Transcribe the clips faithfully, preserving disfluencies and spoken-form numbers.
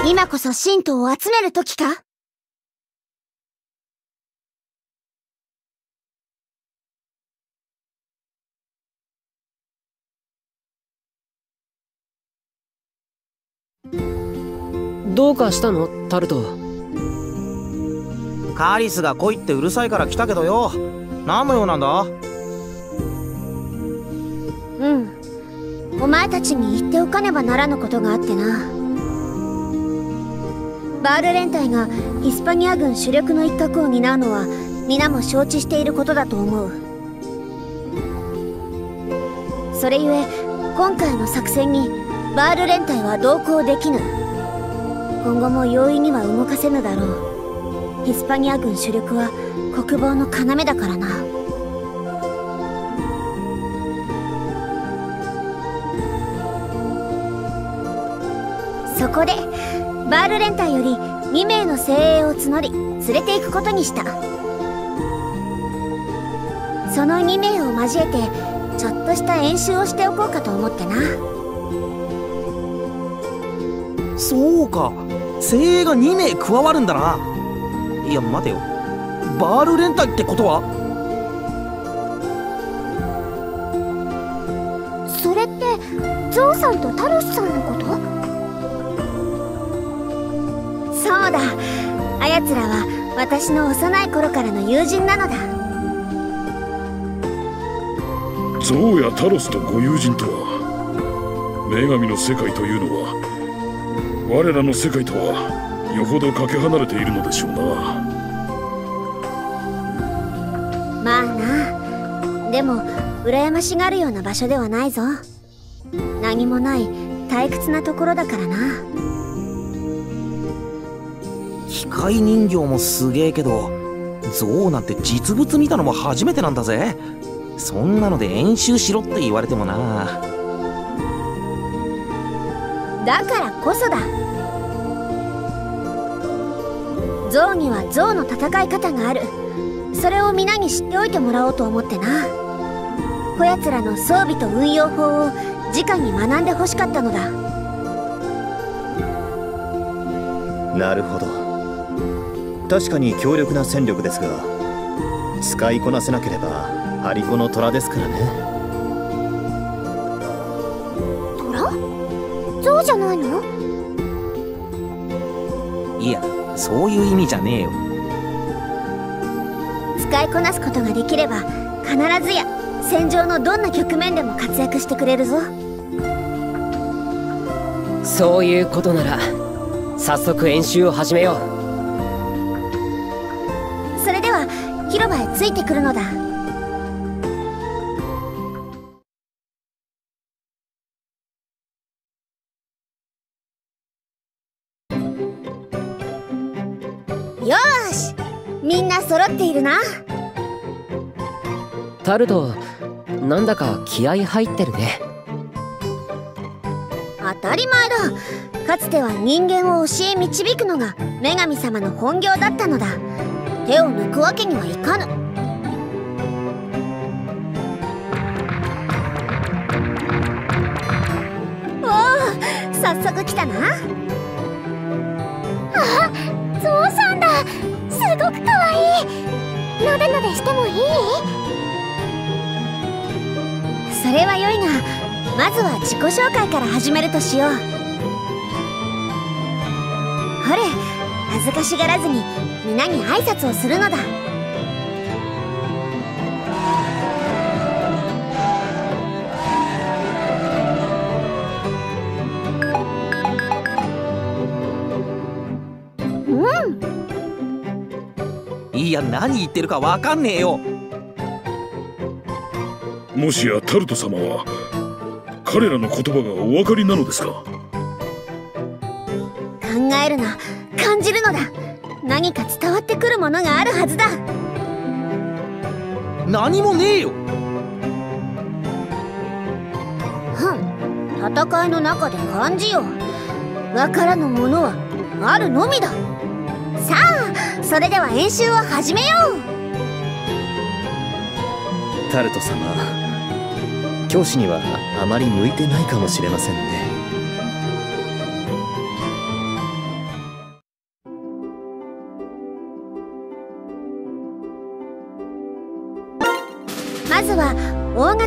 今こそ信徒を集める時か？ どうかしたのタルト？ カリスが来いってうるさいから来たけどよ。何の用なんだ？ うん、お前たちに言っておかねばならぬことがあってな。バール連隊がヒスパニア軍主力の一角を担うのは皆も承知していることだと思う。それゆえ今回の作戦にバール連隊は同行できぬ。今後も容易には動かせぬだろう。ヒスパニア軍主力は国防の要だからな。そこでバール連隊よりにめいの精鋭を募り連れて行くことにした。そのにめいを交えてちょっとした演習をしておこうかと思ってな。 そうか、精鋭がにめい加わるんだな。いや待てよ、バール連隊ってことは？ それってゾウさんとタロスさんのこと？そうだ、あやつらは私の幼い頃からの友人なのだ。 ゾウやタロスとご友人とは、女神の世界というのは我らの世界とはよほどかけ離れているのでしょうな。 まあな、でも羨ましがるような場所ではないぞ。何もない退屈なところだからな。 機械人形もすげえけど、ゾウなんて実物見たのも初めてなんだぜ。そんなので演習しろって言われてもな。 だからこそだ。ゾウにはゾウの戦い方がある。それを皆に知っておいてもらおうと思ってな。こやつらの装備と運用法を直に学んでほしかったのだ。 なるほど。確かに強力な戦力ですが、使いこなせなければ張り子の虎ですからね。 虎？ゾウじゃないの？ いや、そういう意味じゃねえよ。 使いこなすことができれば必ずや戦場のどんな局面でも活躍してくれるぞ。 そういうことなら早速演習を始めよう。 それでは広場へついてくるのだ。よーし、みんな揃っているな。 タルト、なんだか気合入ってるね。 当たり前だ。かつては人間を教え導くのが女神様の本業だったのだ。手を抜くわけにはいかぬ。おお、早速来たな。あ、ゾウさんだ。すごくかわいい。なでなでしてもいい？それはよいが、まずは自己紹介から始めるとしよう。ほれ、恥ずかしがらずに皆に挨拶をするのだ。うん。 いや、何言ってるかわかんねえよ。 もしやタルト様は彼らの言葉がお分かりなのですか？ 考えるな、感じるのだ。何か伝わってくるものがあるはずだ。 何もねえよ。 ふん、戦いの中で感じよう。わからぬものはあるのみだ。さあ、それでは演習を始めよう。 タルト様、教師にはあまり向いてないかもしれませんね。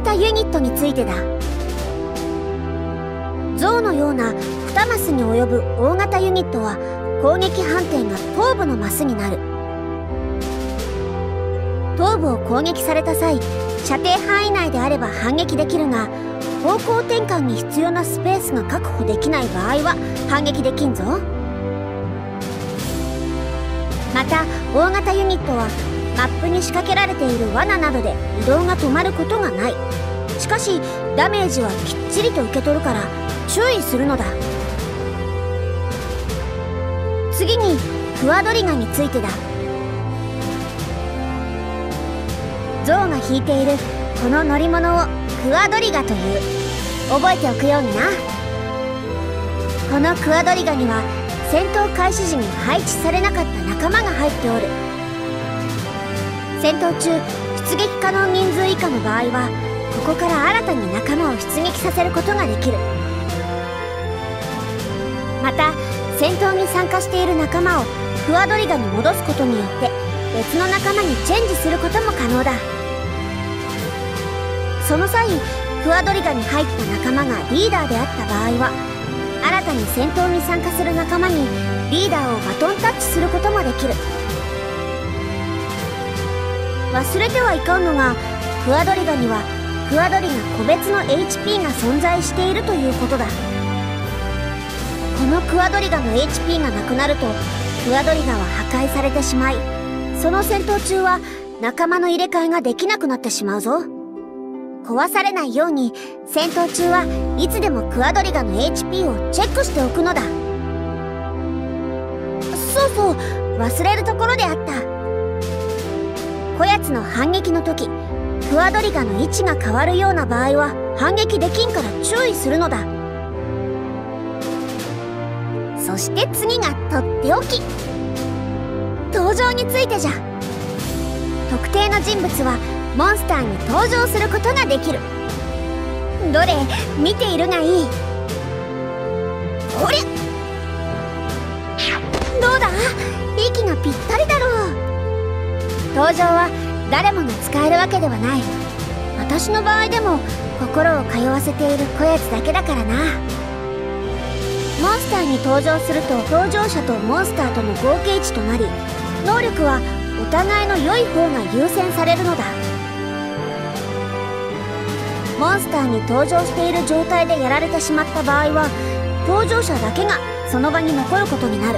型ユニットについてだ。象のようなにマスに及ぶ大型ユニットは攻撃判定が頭部のマスになる。頭部を攻撃された際、射程範囲内であれば反撃できるが、方向転換に必要なスペースが確保できない場合は反撃できんぞ。また大型ユニットはマップに仕掛けられている罠などで移動が止まることがない。しかしダメージはきっちりと受け取るから注意するのだ。次にクワドリガについてだ。ゾウが引いているこの乗り物をクワドリガという。覚えておくようにな。このクワドリガには戦闘開始時に配置されなかった仲間が入っておる。戦闘中出撃可能人数以下の場合はここから新たに仲間を出撃させることができる。また戦闘に参加している仲間をクワドリガに戻すことによって別の仲間にチェンジすることも可能だ。その際クワドリガに入った仲間がリーダーであった場合は新たに戦闘に参加する仲間にリーダーをバトンタッチすることもできる。忘れてはいかんのが、クワドリガにはクワドリガ個別の エイチピー が存在しているということだ。このクワドリガの エイチピー がなくなるとクワドリガは破壊されてしまい、その戦闘中は仲間の入れ替えができなくなってしまうぞ。壊されないように戦闘中はいつでもクワドリガの エイチピー をチェックしておくのだ。そうそう、忘れるところであった。こやつの反撃の時クワドリガの位置が変わるような場合は反撃できんから注意するのだ。そして次がとっておき、登場についてじゃ。特定の人物はモンスターに登場することができる。どれ見ているがいい。ほれ、どうだ、息がぴったりだろう。登場は誰もが使えるわけではない。私の場合でも心を通わせているこやつだけだからな。モンスターに登場すると登場者とモンスターとの合計値となり、能力はお互いの良い方が優先されるのだ。モンスターに登場している状態でやられてしまった場合は登場者だけがその場に残ることになる。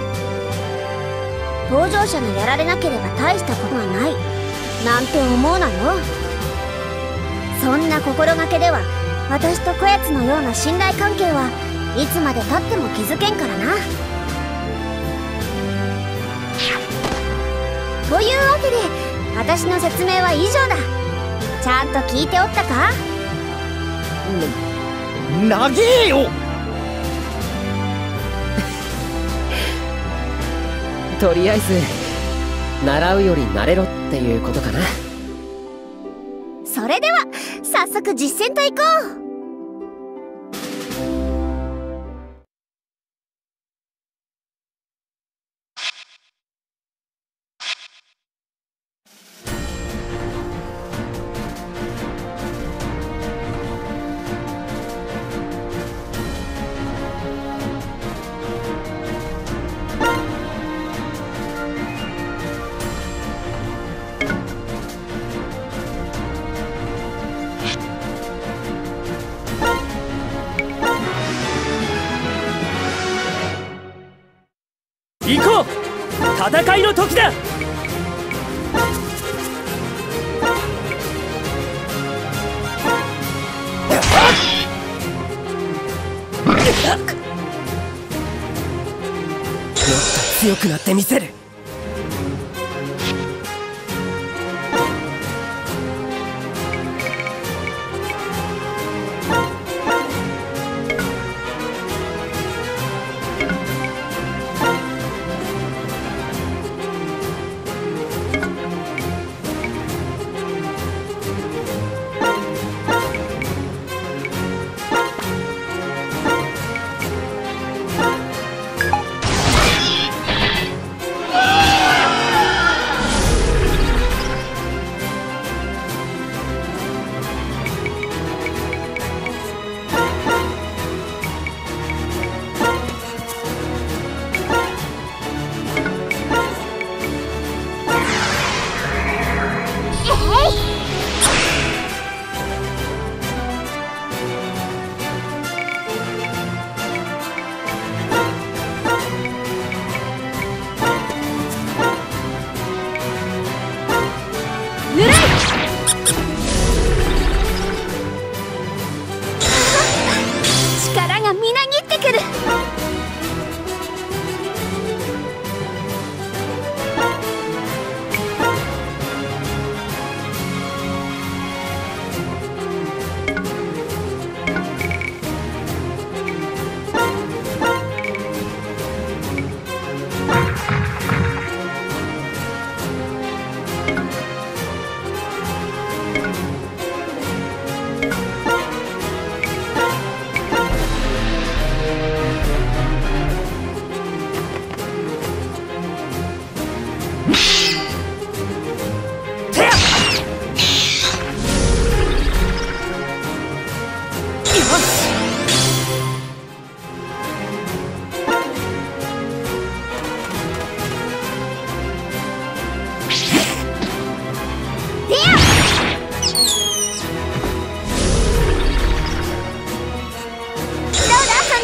登場者がやられなければ大したことはないなんて思うなよ。そんな心がけでは私とこやつのような信頼関係はいつまでたっても築けんからな。というわけで私の説明は以上だ。ちゃんと聞いておったか？ な、長えよとりあえず習うより慣れろっていうことかな。 それでは早速実践といこう。 行こう、戦いの時だ。もっと強くなってみせる。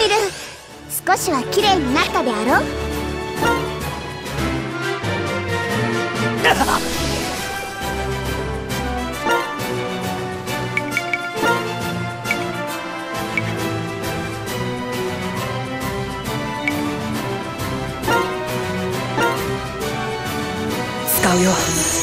ミル、少しは綺麗になったであろう。 使うよ。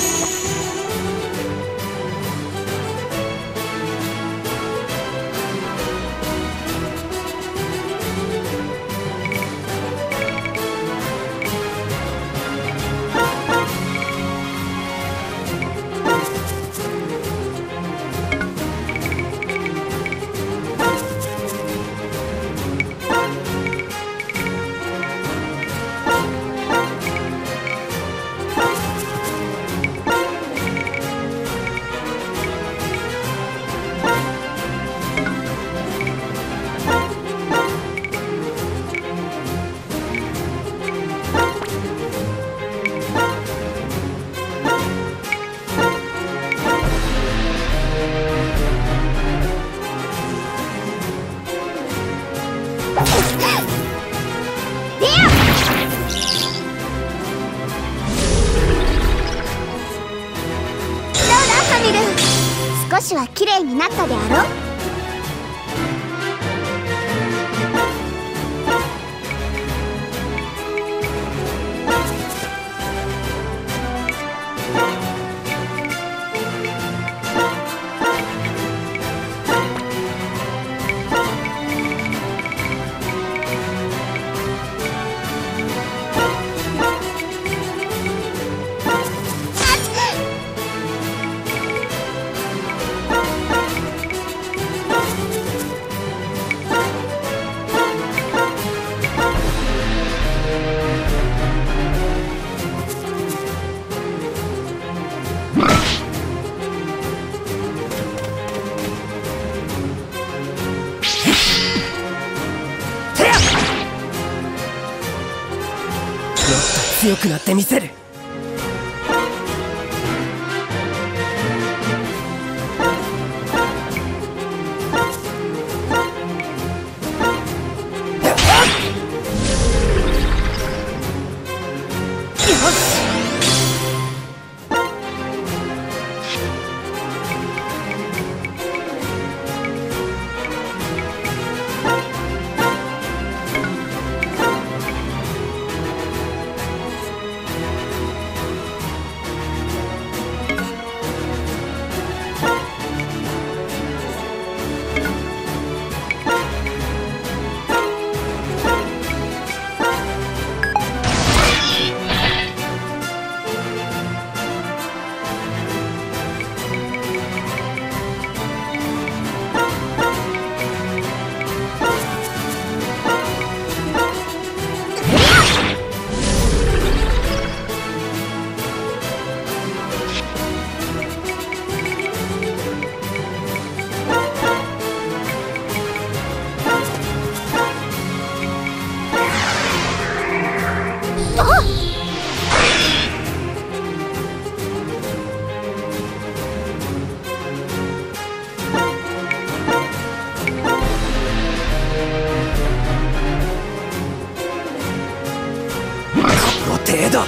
少しは綺麗になったであろう。強くなってみせる。程度。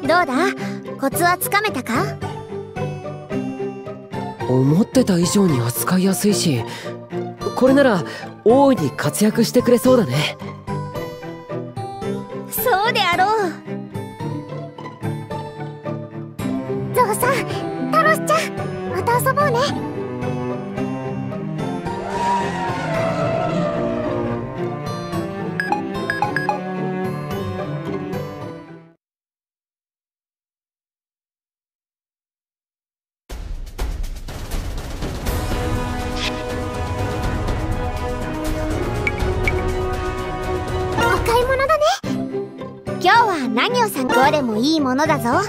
どうだ、コツはつかめたか？ 思ってた以上に扱いやすいし、これなら大いに活躍してくれそうだね。 そうであろう。ゾウさん、タロスちゃん、また遊ぼうね。今日は何をさ、どれもいいものだぞ。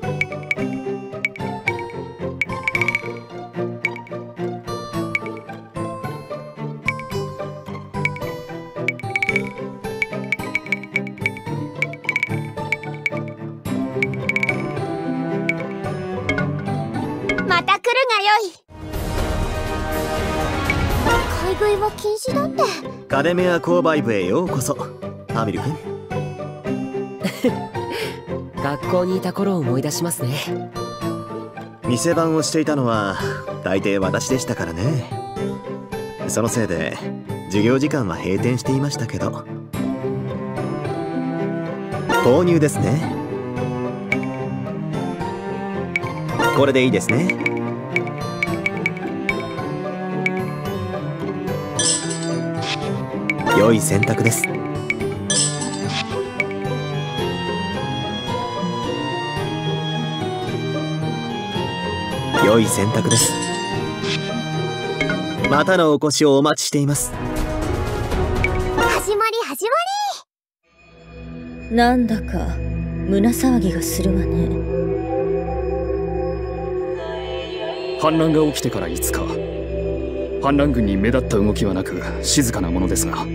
また来るがよい。買い食いは禁止だって。 カデメア購買部へようこそ、アミル君。 学校にいた頃を思い出しますね。 店番をしていたのは大抵私でしたからね。そのせいで授業時間は閉店していましたけど。購入ですね。これでいいですね。良い選択です。良い選択です。またのお越しをお待ちしています。 始まり始まり。なんだか胸騒ぎがするわね。 反乱が起きてからいつか、反乱軍に目立った動きはなく静かなものですが。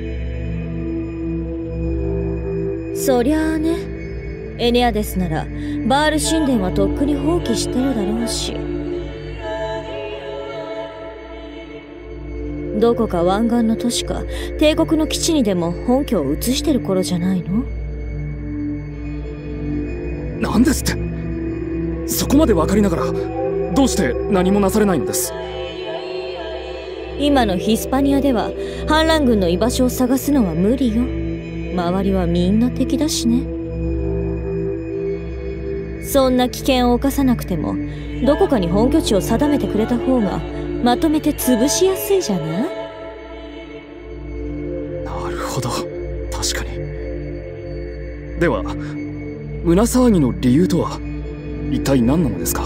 そりゃあね、エネアデスならバール神殿はとっくに放棄してるだろうし、どこか湾岸の都市か帝国の基地にでも本拠を移してる頃じゃないの？ なんですって。そこまで分かりながらどうして何もなされないのです？ 今のヒスパニアでは反乱軍の居場所を探すのは無理よ。周りはみんな敵だしね。そんな危険を冒さなくてもどこかに本拠地を定めてくれた方がまとめて潰しやすいじゃない？ なるほど、確かに。では胸騒ぎの理由とは一体何なのですか？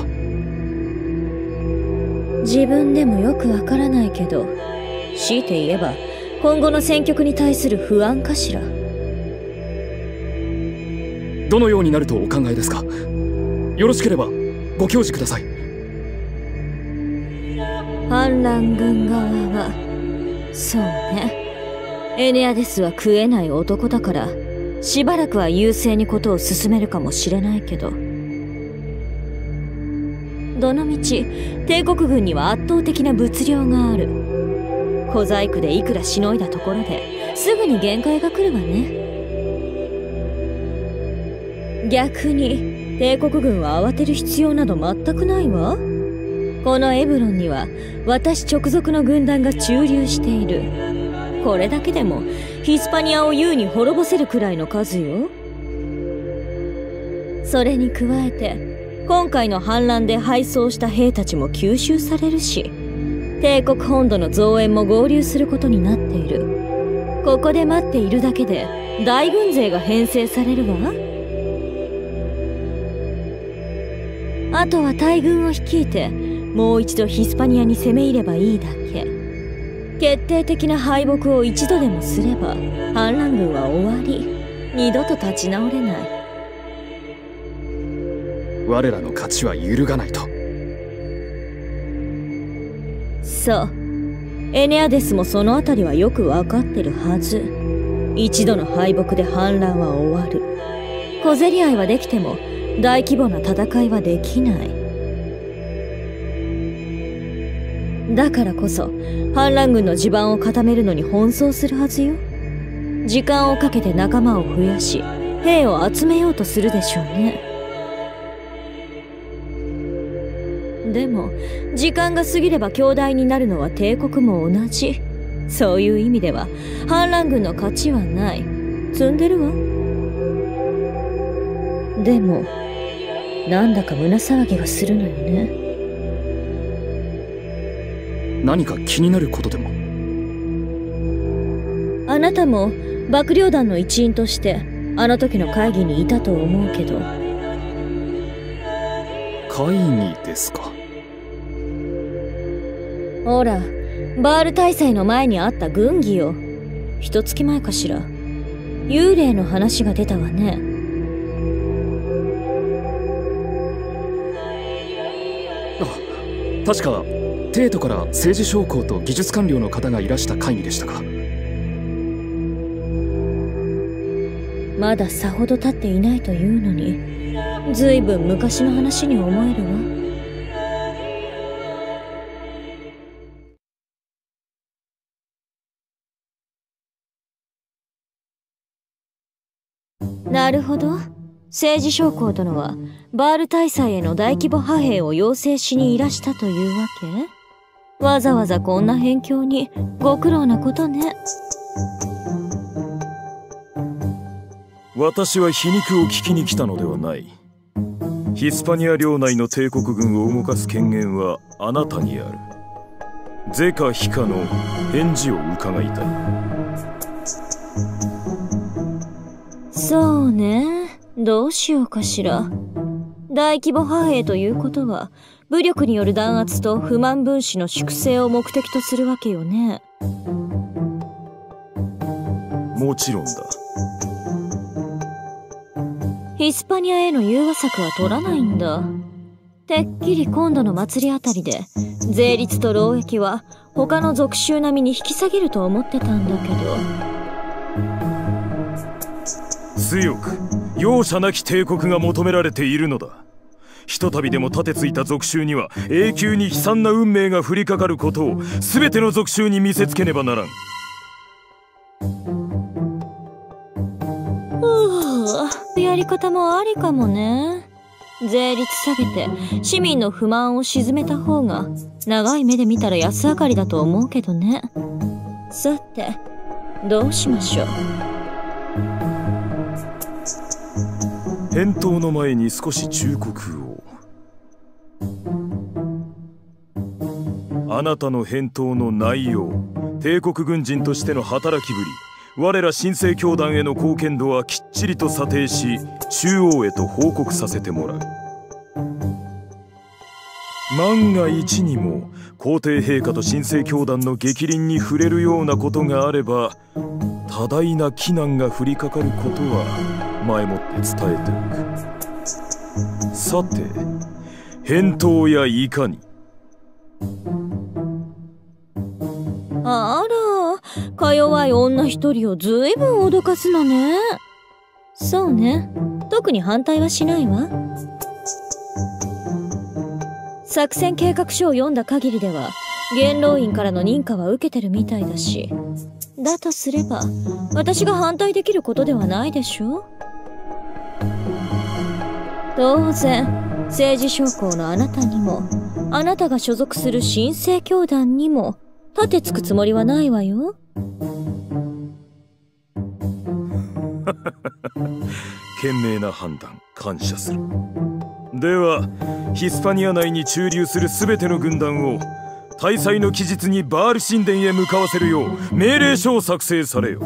自分でもよくわからないけど、強いて言えば今後の戦局に対する不安かしら。 どのようになるとお考えですか？よろしければご教示ください。 反乱軍側は、そうね、エネアデスは食えない男だからしばらくは優勢にことを進めるかもしれないけど、どのみち帝国軍には圧倒的な物量がある。小細工でいくらしのいだところですぐに限界が来るわね。逆に帝国軍は慌てる必要など全くないわ。このエブロンには私直属の軍団が駐留している。これだけでもヒスパニアを優に滅ぼせるくらいの数よ。それに加えて今回の反乱で敗走した兵たちも吸収されるし、帝国本土の増援も合流することになっている。ここで待っているだけで大軍勢が編成されるわ。あとは大軍を率いてもう一度ヒスパニアに攻め入ればいいだけ。決定的な敗北を一度でもすれば反乱軍は終わり、二度と立ち直れない。 我らの勝ちは揺るがないと。 そう、エネアデスもそのあたりはよくわかってるはず。一度の敗北で反乱は終わる。小競り合いはできても大規模な戦いはできない。だからこそ反乱軍の地盤を固めるのに奔走するはずよ。時間をかけて仲間を増やし兵を集めようとするでしょうね。 でも時間が過ぎれば強大になるのは帝国も同じ。そういう意味では反乱軍の勝ちはない。積んでるわ。でもなんだか胸騒ぎがするのよね。 何か気になることでも？ あなたも幕僚団の一員としてあの時の会議にいたと思うけど。 会議ですか？ ほら、バール大祭の前にあった軍議よ。一月前かしら。幽霊の話が出たわね。 あ、確か帝都から政治将校と技術官僚の方がいらした会議でしたか？ まださほど経っていないというのに、ずいぶん昔の話に思えるわ。なるほど。政治将校殿はバール大祭への大規模派兵を要請しにいらしたというわけ？わざわざこんな辺境にご苦労なことね。 私は皮肉を聞きに来たのではない。ヒスパニア領内の帝国軍を動かす権限はあなたにある。是か非かの返事を伺いたい。 そうね。どうしようかしら。大規模派兵ということは武力による弾圧と不満分子の粛清を目的とするわけよね。 もちろんだ。 ヒスパニアへの融和策は取らないんだ。てっきり今度の祭りあたりで税率と労役は他の属州並みに引き下げると思ってたんだけど。 強く容赦なき帝国が求められているのだ。ひとたびでも盾ついた属州には永久に悲惨な運命が降りかかることを全ての属州に見せつけねばならん。 やり方もありかもね。税率下げて市民の不満を鎮めた方が長い目で見たら安上がりだと思うけどね。さてどうしましょう。 返答の前に少し忠告を。あなたの返答の内容、帝国軍人としての働きぶり、我ら新生教団への貢献度はきっちりと査定し、中央へと報告させてもらう。万が一にも皇帝陛下と新生教団の逆鱗に触れるようなことがあれば、多大な危難が降りかかることは前もって伝えておく。さて、返答やいかに。 あら、か弱い女一人をずいぶん脅かすのね。そうね、特に反対はしないわ。作戦計画書を読んだ限りでは元老院からの認可は受けてるみたいだし、だとすれば私が反対できることではないでしょ。当然政治将校のあなたにもあなたが所属する新生教団にも盾つくつもりはないわよ。 賢明な判断、感謝する。ではヒスパニア内に駐留する全ての軍団を大祭の期日にバール神殿へ向かわせるよう命令書を作成されよ。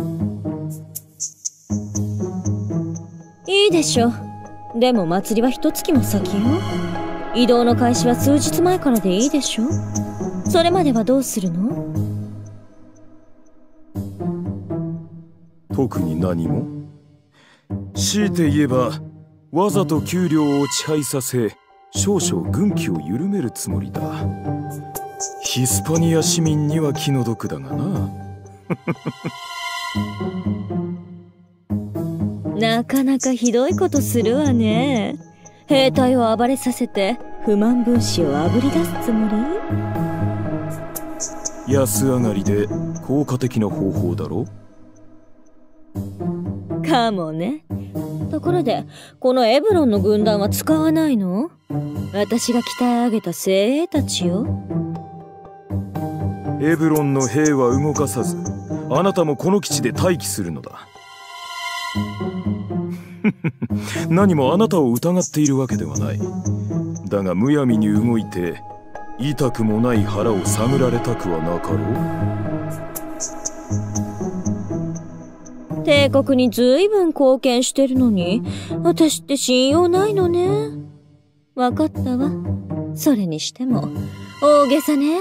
いいでしょ。でも祭りは一月も先よ。移動の開始は数日前からでいいでしょ。それまではどうするの？ 特に何も。強いて言えばわざと給料を遅配させ少々軍紀を緩めるつもりだ。ヒスパニア市民には気の毒だがな。 なかなかひどいことするわね。兵隊を暴れさせて不満分子をあぶり出すつもり？安上がりで効果的な方法だろ。 かもね。ところで、このエブロンの軍団は使わないの？私が鍛え上げた精鋭たちよ。 エブロンの兵は動かさず、あなたもこの基地で待機するのだ。何もあなたを疑っているわけではない。だがむやみに動いて痛くもない腹を探られたくはなかろう。帝国にずいぶん貢献してるのに、私って信用ないのね。わかったわ。それにしても大げさね。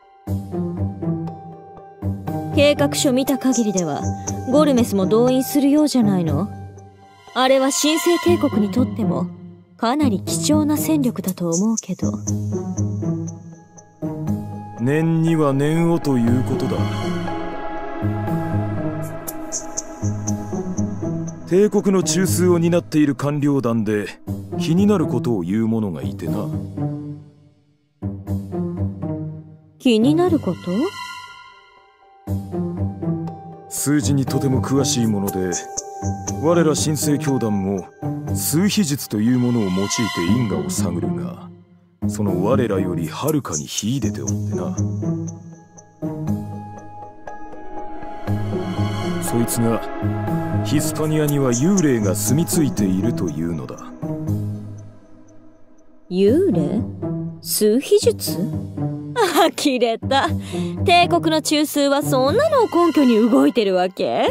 計画書見た限りではゴルメスも動員するようじゃないの？あれは神聖帝国にとってもかなり貴重な戦力だと思うけど。 念には念をということだ。帝国の中枢を担っている官僚団で気になることを言う者がいてな。 気になること？ 数字にとても詳しいもので、我ら神聖教団も数秘術というものを用いて因果を探るが、その我らよりはるかに秀でておってな。そいつがヒスパニアには幽霊が住み着いているというのだ。 幽霊？数秘術？あきれた。帝国の中枢はそんなのを根拠に動いてるわけ？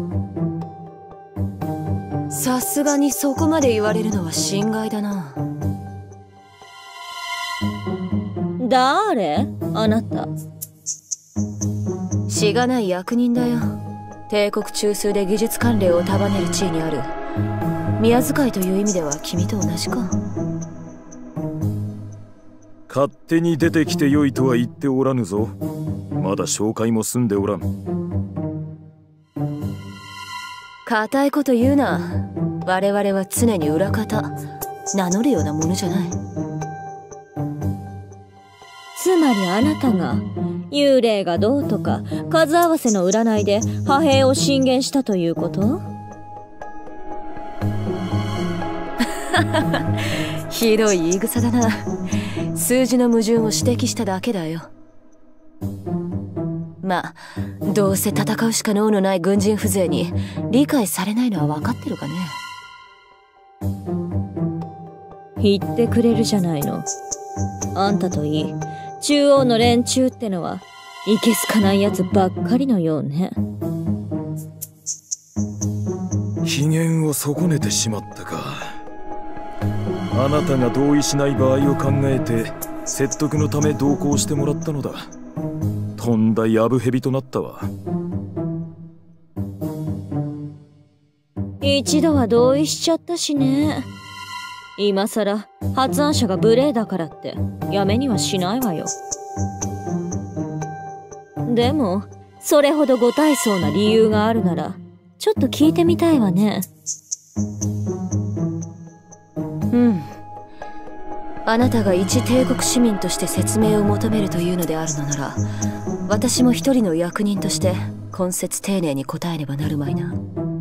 さすがにそこまで言われるのは心外だな。 誰？あなた。 しがない役人だよ。帝国中枢で技術関連を束ねる地位にある。宮遣いという意味では君と同じか。 勝手に出てきてよいとは言っておらぬぞ。まだ紹介も済んでおらん。 固いこと言うな。我々は常に裏方、名乗るようなものじゃない。 つまりあなたが幽霊がどうとか数合わせの占いで派兵を進言したということ？ ひどい言い草だな。数字の矛盾を指摘しただけだよ。まあ、どうせ戦うしか能のない軍人風情に理解されないのは分かってるかね。 言ってくれるじゃないの。あんたといい中央の連中ってのはいけすかないやつばっかりのようね。 機嫌を損ねてしまったか。あなたが同意しない場合を考えて説得のため同行してもらったのだ。とんだやぶ蛇となったわ。 一度は同意しちゃったしね。今さら発案者が無礼だからってやめにはしないわよ。でもそれほどご大層な理由があるならちょっと聞いてみたいわね。 うん。あなたが一帝国市民として説明を求めるというのであるのなら、私も一人の役人として懇切丁寧に答えねばなるまいな。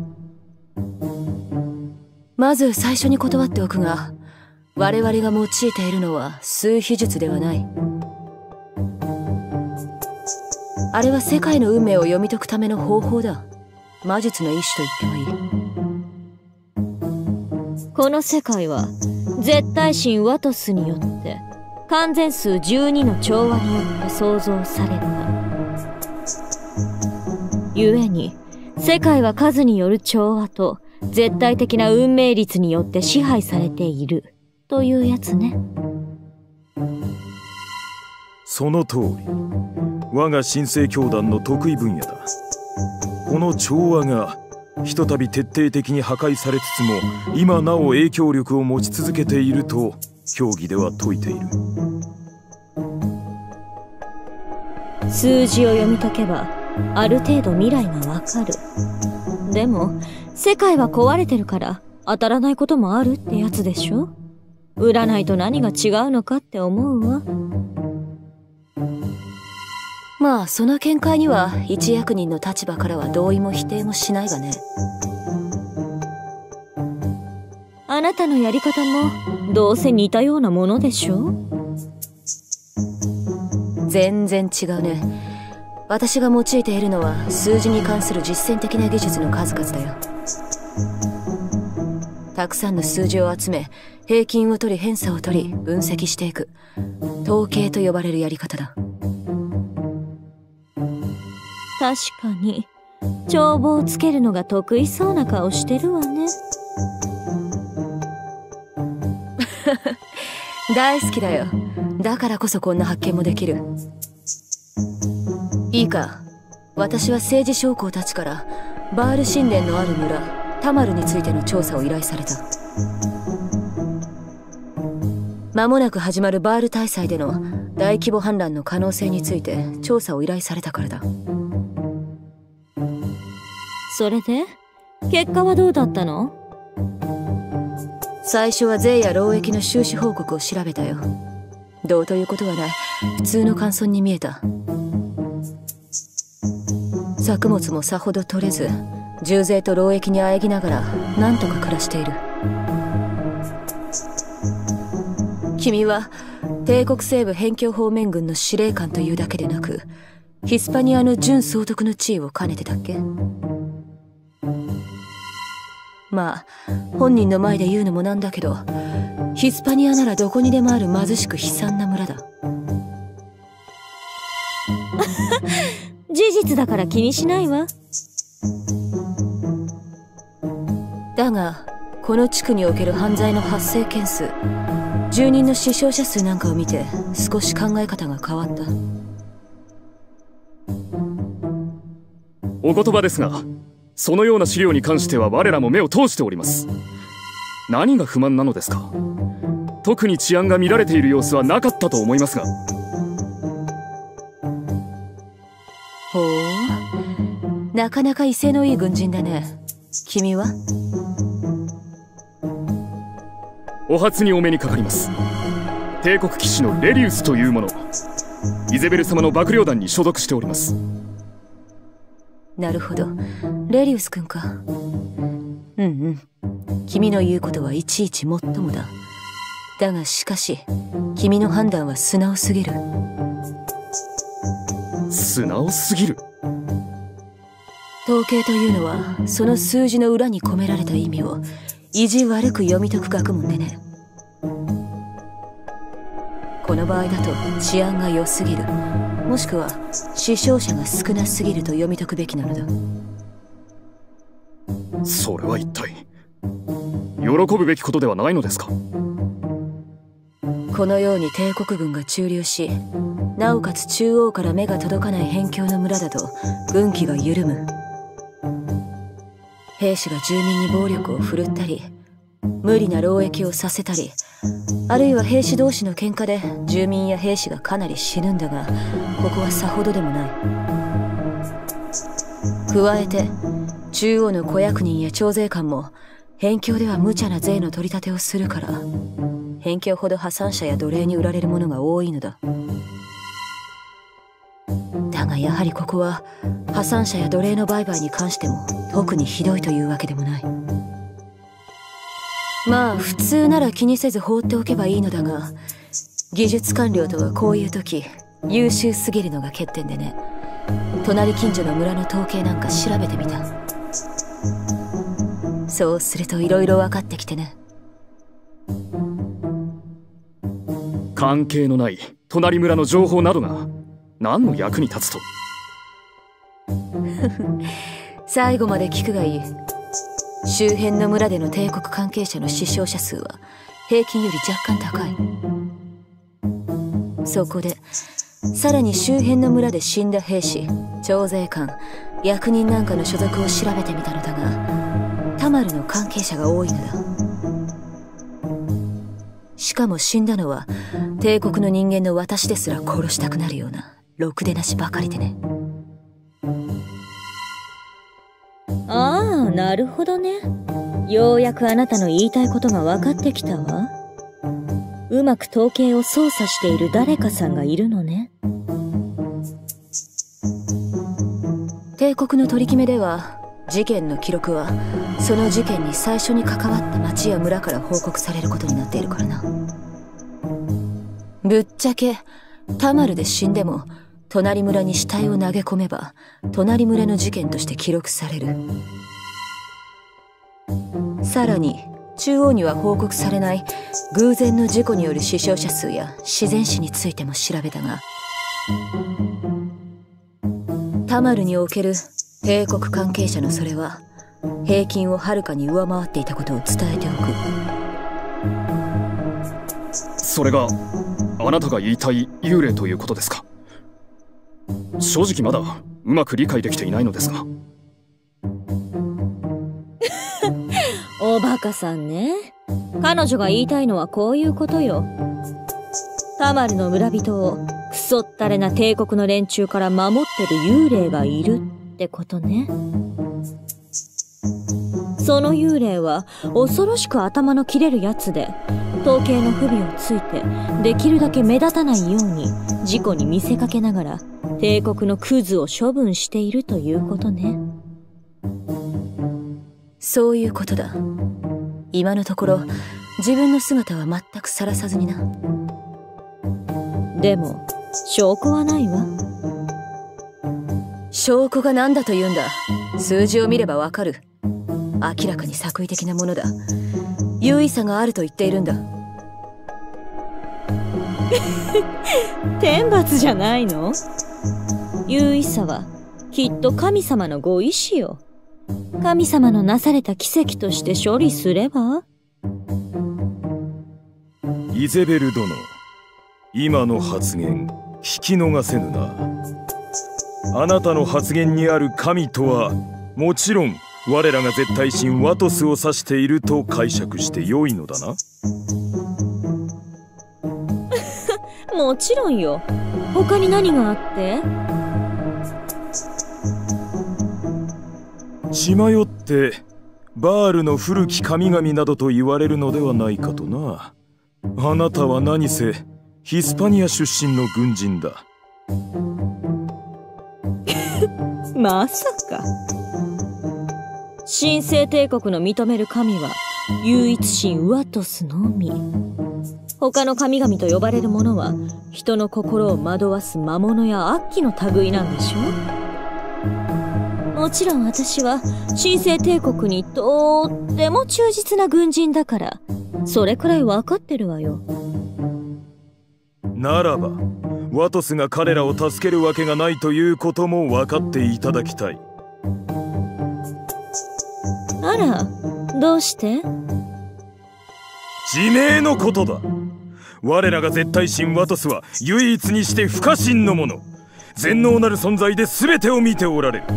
まず最初に断っておくが、我々が用いているのは数秘術ではない。あれは世界の運命を読み解くための方法だ。魔術の一種と言ってもいい。 この世界は絶対神ワトスによって完全数じゅうにの調和によって創造された。故に世界は数による調和と絶対的な運命律によって支配されているというやつね。 その通り、我が神聖教団の得意分野だ。この調和がひとたび徹底的に破壊されつつも今なお影響力を持ち続けていると教義では説いている。 数字を読み解けばある程度未来がわかる。でも世界は壊れてるから当たらないこともあるってやつでしょ。占いと何が違うのかって思うわ。 まあその見解には一役人の立場からは同意も否定もしないがね。 あなたのやり方もどうせ似たようなものでしょ。 全然違うね。私が用いているのは数字に関する実践的な技術の数々だよ。たくさんの数字を集め、平均を取り偏差を取り分析していく統計と呼ばれるやり方だ。 確かに帳簿をつけるのが得意そうな顔してるわね。 大好きだよ。だからこそこんな発見もできる。いいか、私は政治将校たちからバール神殿のある村タマルについての調査を依頼された。間もなく始まるバール大祭での大規模反乱の可能性について調査を依頼されたからだ。 それで結果はどうだったの？ 最初は税や労役の収支報告を調べたよ。どうということはない。普通の換算に見えた。作物もさほど取れず、重税と労役にあえぎながら何とか暮らしている。君は帝国西部辺境方面軍の司令官というだけでなく、ヒスパニアの準総督の地位を兼ねてたっけ？まあ本人の前で言うのもなんだけど、ヒスパニアならどこにでもある貧しく悲惨な村だ。 事実だから気にしないわ。 だがこの地区における犯罪の発生件数、住人の死傷者数なんかを見て少し考え方が変わった。 お言葉ですが、そのような資料に関しては我らも目を通しております。何が不満なのですか？特に治安が乱れている様子はなかったと思いますが。 ほう、なかなか威勢のいい軍人だね。君は？ お初にお目にかかります。帝国騎士のレリウスというもの、イゼベル様の幕僚団に所属しております。 なるほど、レリウス君か。うんうん、君の言うことはいちいちもっともだ。だがしかし君の判断は素直すぎる。 素直すぎる？ 統計というのはその数字の裏に込められた意味を意地悪く読み解く学問でね。この場合だと治安が良すぎる、もしくは死傷者が少なすぎると読み解くべきなのだ。 それは一体喜ぶべきことではないのですか？ このように帝国軍が駐留し、なおかつ中央から目が届かない辺境の村だと軍紀が緩む。兵士が住民に暴力を振るったり、無理な労役をさせたり、あるいは兵士同士の喧嘩で住民や兵士がかなり死ぬんだが、ここはさほどでもない。加えて中央の小役人や徴税官も辺境では無茶な税の取り立てをするから、辺境ほど破産者や奴隷に売られるものが多いのだ。だがやはりここは破産者や奴隷の売買に関しても特にひどいというわけでもない。まあ普通なら気にせず放っておけばいいのだが、技術官僚とはこういう時優秀すぎるのが欠点でね。隣近所の村の統計なんか調べてみた。そうするといろいろ分かってきてね。 関係のない隣村の情報などが何の役に立つと？ 最後まで聞くがいい。周辺の村での帝国関係者の死傷者数は平均より若干高い。そこでさらに周辺の村で死んだ兵士、徴税官、役人なんかの所属を調べてみたのだが、タマルの関係者が多いのだ。しかも死んだのは帝国の人間の私ですら殺したくなるようなろくでなしばかりでね。 ああ、なるほどね。ようやくあなたの言いたいことが分かってきたわ。うまく統計を操作している誰かさんがいるのね。 帝国の取り決めでは事件の記録はその事件に最初に関わった町や村から報告されることになっているからな。ぶっちゃけタマルで死んでも隣村に死体を投げ込めば隣村の事件として記録される。さらに中央には報告されない偶然の事故による死傷者数や自然死についても調べたが、タマルにおける帝国関係者のそれは平均をはるかに上回っていたことを伝えておく。 それがあなたが言いたい幽霊ということですか？正直まだうまく理解できていないのですが。 おバカさんね。彼女が言いたいのはこういうことよ。タマルの村人をクソったれな帝国の連中から守ってる幽霊がいるってことね。その幽霊は恐ろしく頭の切れるやつで、統計の不備をついてできるだけ目立たないように事故に見せかけながら帝国のクズを処分しているということね。 そういうことだ。今のところ自分の姿は全く晒さずにな。 でも証拠はないわ。 証拠が何だと言うんだ。数字を見ればわかる。明らかに作為的なものだ。優位さがあると言っているんだ。 天罰じゃないの？優位さはきっと神様のご意志よ。神様のなされた奇跡として処理すれば？ イゼベル殿、今の発言聞き逃せぬな。あなたの発言にある神とはもちろん我らが絶対神ワトスを指していると解釈してよいのだな。 もちろんよ。他に何があって？ 血迷ってバールの古き神々などと言われるのではないかとな。あなたは何せヒスパニア出身の軍人だ。 まさか。神聖帝国の認める神は唯一神ワトスのみ。他の神々と呼ばれるものは人の心を惑わす魔物や悪鬼の類なんでしょ。もちろん私は神聖帝国にとっても忠実な軍人だからそれくらい分かってるわよ。 ならばワトスが彼らを助けるわけがないということも分かっていただきたい。 あら、どうして？ 自明のことだ。我らが絶対神ワトスは唯一にして不可侵のもの、全能なる存在で全てを見ておられる。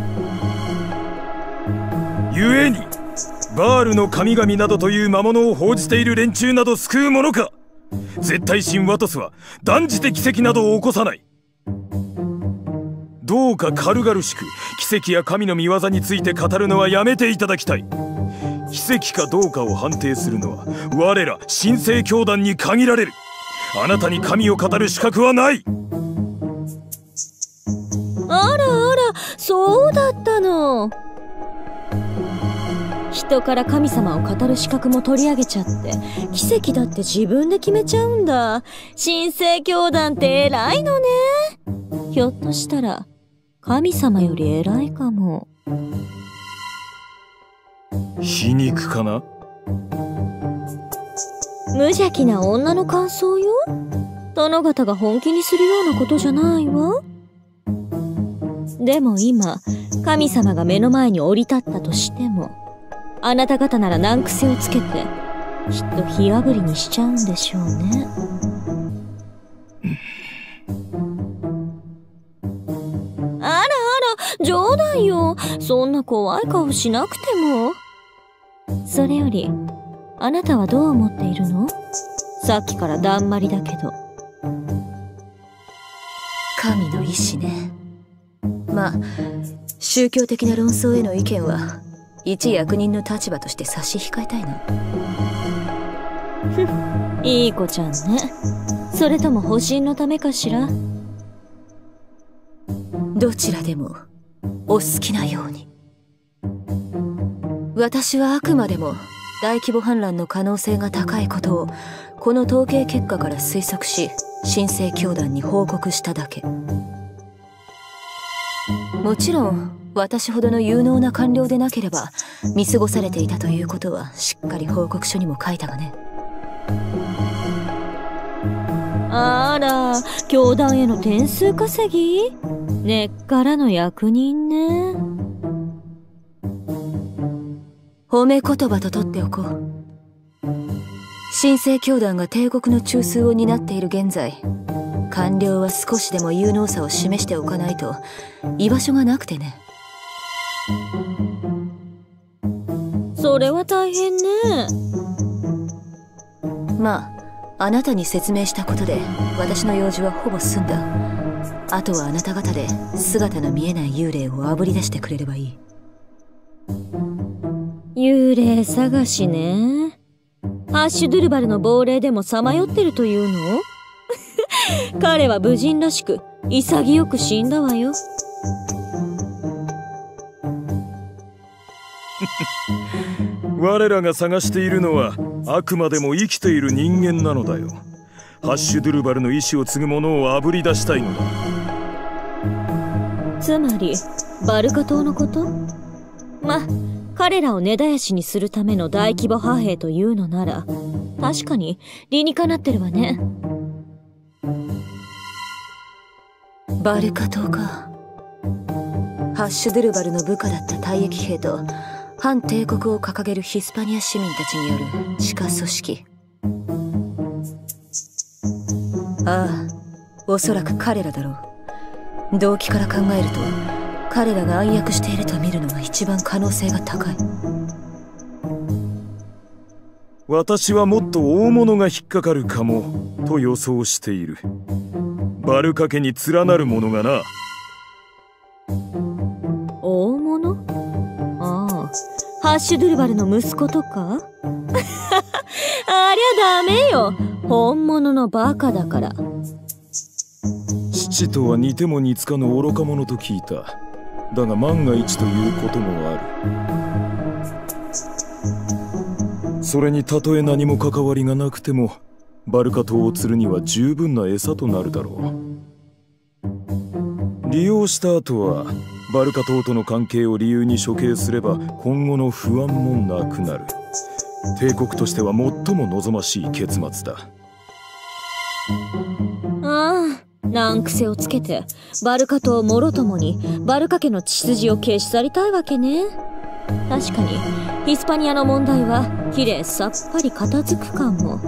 故にバールの神々などという魔物を報じている連中など救うものか。絶対神ワトスは断じて奇跡などを起こさない。どうか軽々しく奇跡や神の御業について語るのはやめていただきたい。奇跡かどうかを判定するのは我ら神聖教団に限られる。あなたに神を語る資格はない。 あらあら、そうだったの。人から神様を語る資格も取り上げちゃって奇跡だって自分で決めちゃうんだ。神聖教団って偉いのね。ひょっとしたら神様より偉いかも。 皮肉かな。 無邪気な女の感想よ。殿方が本気にするようなことじゃないわ。でも今神様が目の前に降り立ったとしてもあなた方なら難癖をつけてきっと火あぶりにしちゃうんでしょうね。あらあら、冗談よ。そんな怖い顔しなくても。それよりあなたはどう思っているの？さっきからだんまりだけど。 神の意志ね。まあ宗教的な論争への意見は一役人の立場として差し控えたいな。 ふん、いい子ちゃんね。それとも保身のためかしら？ どちらでもお好きなように。 私はあくまでも大規模反乱の可能性が高いことをこの統計結果から推測し、神聖教団に報告しただけ。もちろん私ほどの有能な官僚でなければ見過ごされていたということはしっかり報告書にも書いたがね。 あら、教団への点数稼ぎ？根っからの役人ね。 褒め言葉と取っておこう。神聖教団が帝国の中枢を担っている現在、官僚は少しでも有能さを示しておかないと居場所がなくてね。 それは大変ね。 まあ、あなたに説明したことで私の用事はほぼ済んだ。あとはあなた方で姿の見えない幽霊をあぶり出してくれればいい。 幽霊探しね。ハッシュドゥルバルの亡霊でもさまよってるというの？彼は無人らしく潔く死んだわよ。 我らが探しているのはあくまでも生きている人間なのだよ。ハッシュドゥルバルの意志を継ぐ者をあぶり出したいのだ。 つまりバルカ島のこと？ま、彼らを根絶やしにするための大規模派兵というのなら確かに理にかなってるわね。 バルカ島か。ハッシュドゥルバルの部下だった退役兵と反帝国を掲げるヒスパニア市民たちによる地下組織。ああ、おそらく彼らだろう。動機から考えると彼らが暗躍していると見るのが一番可能性が高い。 私はもっと大物が引っかかるかもと予想している。バルカ家に連なるものがな。 大物？ああ、ハッシュドゥルバルの息子とか？ありゃダメよ。本物のバカだから。 父とは似ても似つかぬ愚か者と聞いた。だが万が一ということもある。それにたとえ何も関わりがなくてもバルカ島を釣るには十分な餌となるだろう。利用した後はバルカ島との関係を理由に処刑すれば今後の不安もなくなる。帝国としては最も望ましい結末だ。 ああ、難癖をつけてバルカ島もろともにバルカ家の血筋を消し去りたいわけね。確かにヒスパニアの問題はきれいさっぱり片付くかも。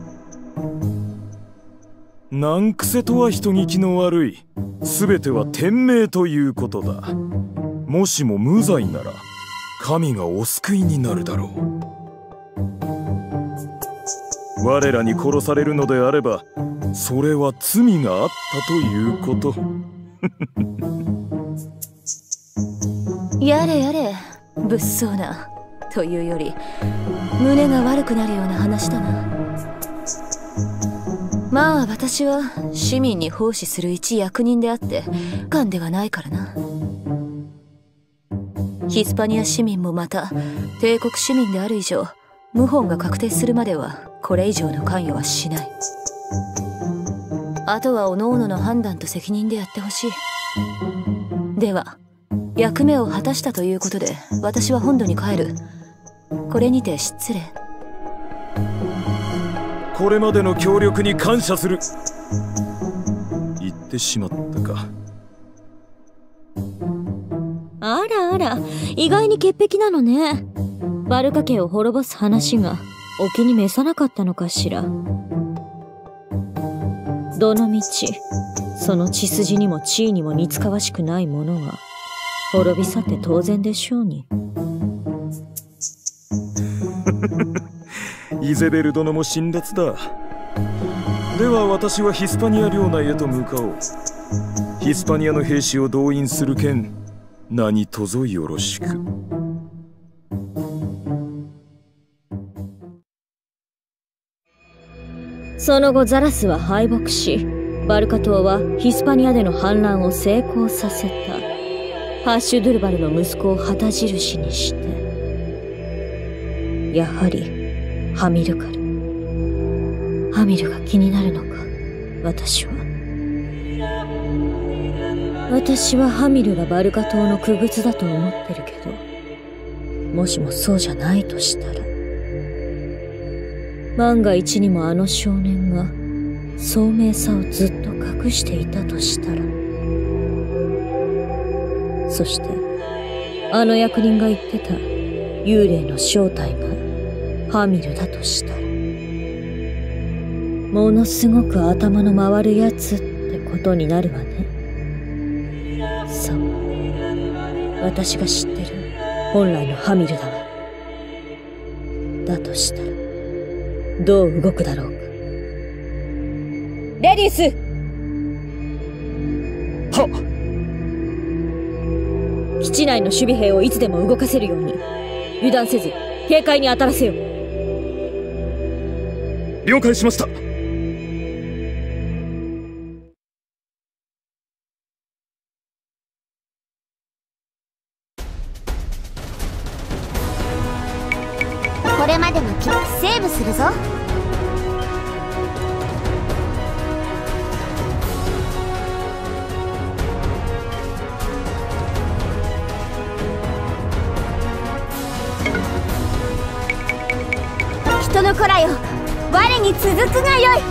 難癖とは人聞きの悪い。全ては天命ということだ。もしも無罪なら神がお救いになるだろう。我らに殺されるのであればそれは罪があったということ。 やれやれ、物騒なというより胸が悪くなるような話だな。まあ私は市民に奉仕する一役人であって官ではないからな。ヒスパニア市民もまた帝国市民である以上謀反が確定するまではこれ以上の関与はしない。あとは各々の判断と責任でやってほしい。では役目を果たしたということで私は本土に帰る。これにて失礼。 これまでの協力に感謝する。言ってしまったか。 あらあら、意外に潔癖なのね。バルカ家を滅ぼす話がお気に召さなかったのかしら。どのみちその血筋にも地位にも似つかわしくないものは滅び去って当然でしょうに。 イゼベル殿も辛辣だ。では私はヒスパニア領内へと向かおう。ヒスパニアの兵士を動員する件何卒よろしく。 その後ザラスは敗北し、バルカ島はヒスパニアでの反乱を成功させた。ハッシュドゥルバルの息子を旗印にして。 やはりハミルカル。ハミルが気になるのか、私は。私はハミルがバルカ島の傀儡だと思ってるけど、もしもそうじゃないとしたら、万が一にもあの少年が聡明さをずっと隠していたとしたら、そしてあの役人が言ってた幽霊の正体がハミルだとしたら、ものすごく頭の回るやつってことになるわね。そう、私が知ってる本来のハミルだわ。だとしたらどう動くだろうか。レディース！ はっ！基地内の守備兵をいつでも動かせるように、油断せず警戒に当たらせよ。 了解しました。 これまでのキックセーブするぞ。人の子らよ、我に続くがよい。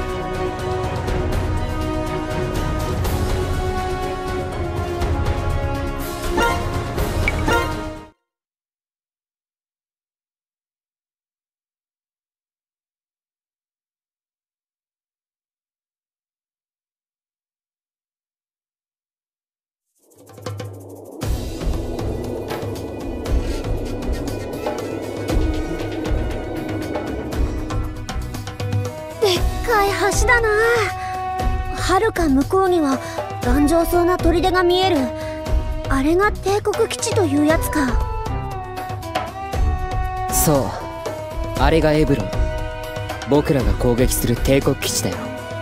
でっかい橋だな。はるか向こうには頑丈そうな砦が見える。あれが帝国基地というやつか。 そう、あれがエブロン。僕らが攻撃する帝国基地だよ。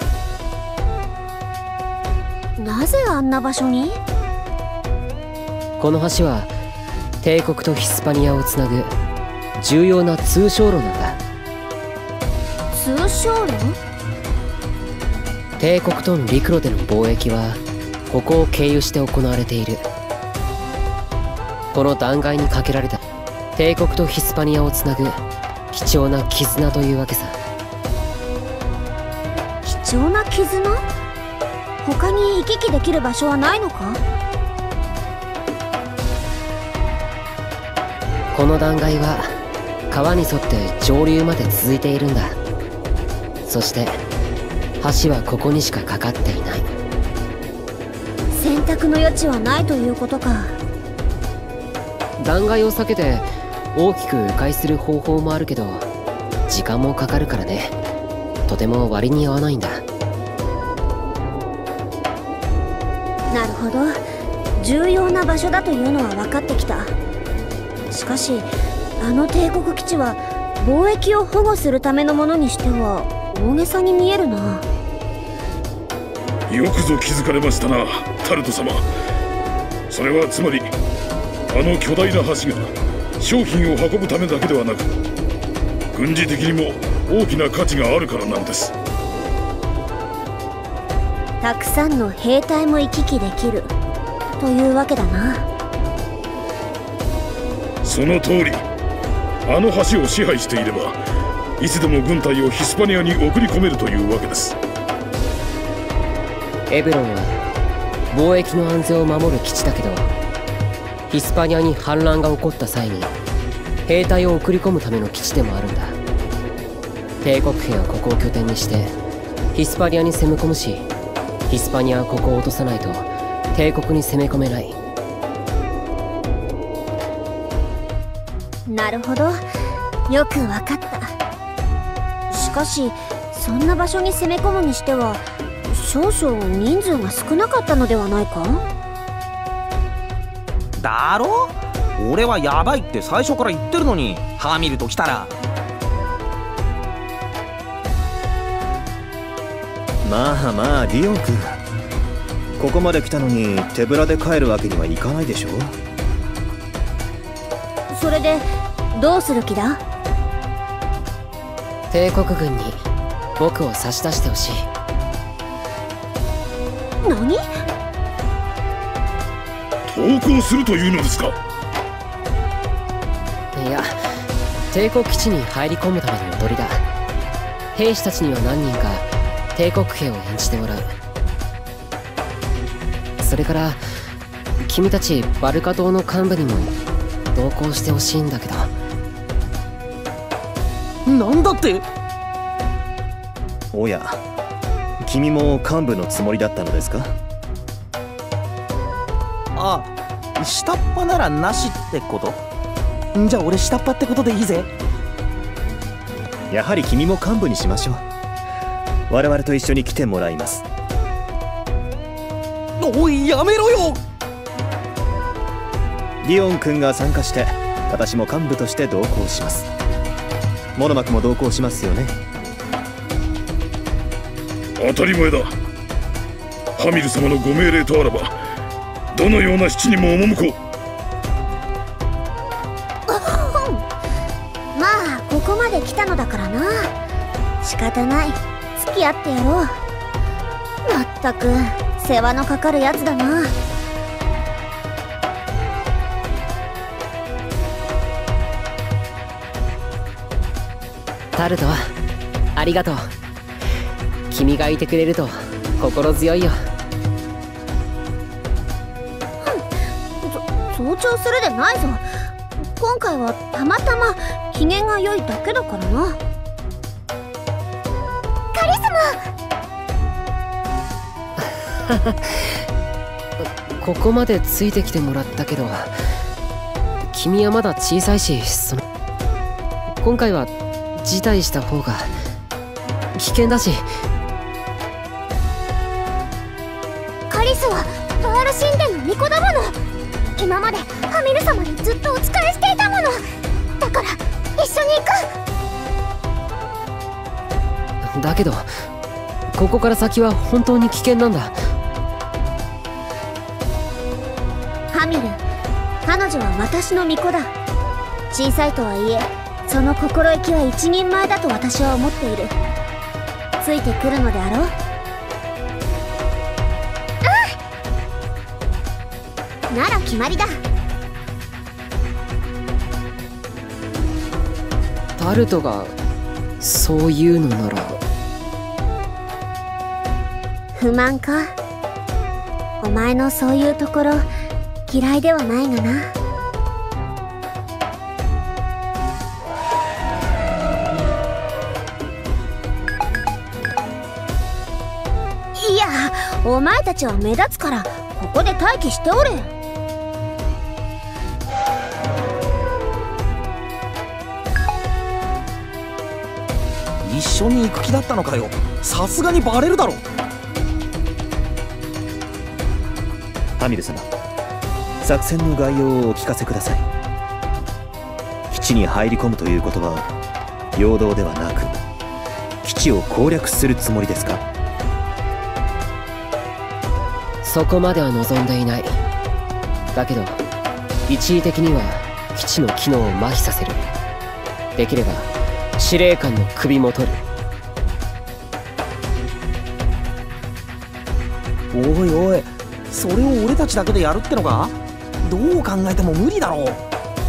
なぜあんな場所に？ この橋は帝国とヒスパニアをつなぐ重要な通商路なんだ。 通商路？ 帝国との陸路での貿易はここを経由して行われている。この断崖にかけられた帝国とヒスパニアをつなぐ貴重な絆というわけさ。 貴重な絆？他に行き来できる場所はないのか？ この断崖は川に沿って上流まで続いているんだ。そして橋はここにしかかかっていない。 選択の余地はないということか。 断崖を避けて大きく迂回する方法もあるけど、時間もかかるからね。とても割に合わないんだ。 なるほど、重要な場所だというのは分かってきた。しかしあの帝国基地は貿易を保護するためのものにしては大げさに見えるな。 よくぞ気づかれましたな、タルト様。それはつまりあの巨大な橋が商品を運ぶためだけではなく、軍事的にも大きな価値があるからなんです。 たくさんの兵隊も行き来できるというわけだな。 その通り。あの橋を支配していればいつでも軍隊をヒスパニアに送り込めるというわけです。 エブロンは貿易の安全を守る基地だけど、ヒスパニアに反乱が起こった際に兵隊を送り込むための基地でもあるんだ。帝国兵はここを拠点にしてヒスパニアに攻め込むし、ヒスパニアはここを落とさないと帝国に攻め込めない。 なるほど、よくわかった。しかしそんな場所に攻め込むにしては少々人数が少なかったのではないか？ だろ？俺はヤバいって最初から言ってるのに、ハミルと来たら。 まあまあディオン君、ここまで来たのに手ぶらで帰るわけにはいかないでしょ。 それでどうする気だ？ 帝国軍に僕を差し出してほしい。 何？ 投降するというのですか？ いや、帝国基地に入り込むための踊りだ。兵士たちには何人か帝国兵を演じてもらう。それから君たちバルカ島の幹部にも同行してほしいんだけど。 なんだって？ おや、君も幹部のつもりだったのですか？ あ、下っ端ならなしってこと？じゃあ俺下っ端ってことでいいぜ。 やはり君も幹部にしましょう。我々と一緒に来てもらいます。 おい、やめろよ。 リオン君が参加して、私も幹部として同行します。モノマクも同行しますよね。 当たり前だ。ハミル様のご命令とあらばどのような七にも赴こう。 まあここまで来たのだからな。仕方ない、付き合ってやろう。まったく世話のかかるやつだな。 タルト、ありがとう。君がいてくれると心強いよ。 そ増長するでないぞ。今回はたまたま機嫌が良いだけだからな。カリスマここまでついてきてもらったけど、君はまだ小さいし、その今回は辞退した方が危険だし。 カリスはバール神殿の巫女だもの。今までハミル様にずっとお仕えしていたものだから、一緒に行く。 だけどここから先は本当に危険なんだ。 ハミル、彼女は私の巫女だ。小さいとはいえその心意気は一人前だと私は思っている。ついてくるのであろう。うん、なら決まりだ。 タルトがそういうのなら。 不満か？お前のそういうところ嫌いではないがな。いや、お前たちは目立つからここで待機しておれ。 一緒に行く気だったのかよ。さすがにバレるだろ。 ハミル様、作戦の概要をお聞かせください。基地に入り込むという言葉は陽動ではなく、基地を攻略するつもりですか？ そこまでは望んでいない。だけど一時的には基地の機能を麻痺させる。できれば司令官の首も取る。 おいおい、それを俺たちだけでやるってのか？どう考えても無理だろう。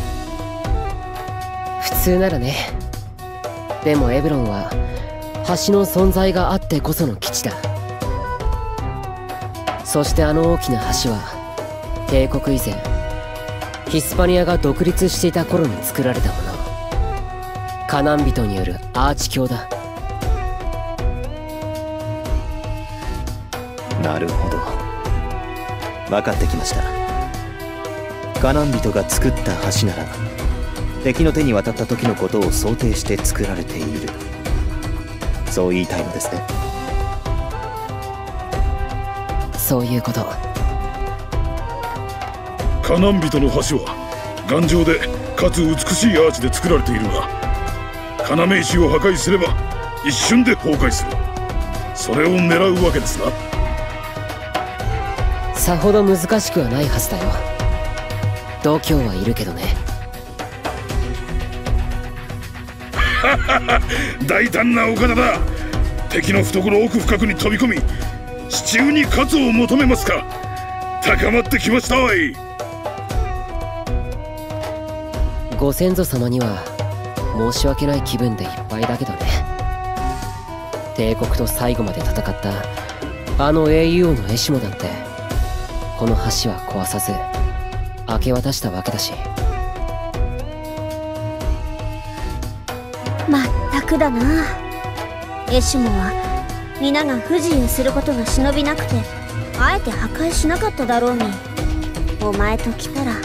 普通ならね。でもエブロンは橋の存在があってこその基地だ。そしてあの大きな橋は帝国以前ヒスパニアが独立していた頃に作られたもの。カナン人によるアーチ橋だ。 なるほど、分かってきました。カナン人が作った橋なら敵の手に渡った時のことを想定して作られている、そう言いたいのですね。 そういうこと。 カナン人の橋は頑丈でかつ美しいアーチで作られているが、要石を破壊すれば一瞬で崩壊する。それを狙うわけですな。 さほど難しくはないはずだよ。度胸はいるけどね。 大胆なお方だ。敵の懐奥深くに飛び込み地中に活を求めますか。高まってきましたわい。 ご先祖様には申し訳ない気分でいっぱいだけどね。帝国と最後まで戦ったあの英雄王の絵師もだってこの橋は壊さず明け渡したわけだし。 まったくだな。エシモは皆が不自由することが忍びなくてあえて破壊しなかっただろうに、お前と来たら。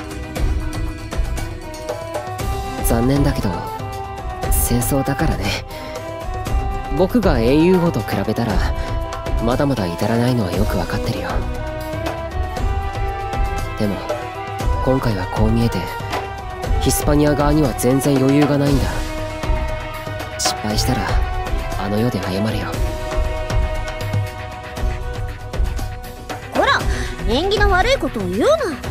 残念だけど戦争だからね。僕が英雄王と比べたらまだまだ至らないのはよく分かってるよ。でも今回はこう見えてヒスパニア側には全然余裕がないんだ。失敗したらあの世で謝れよ。 ほら、縁起の悪いことを言う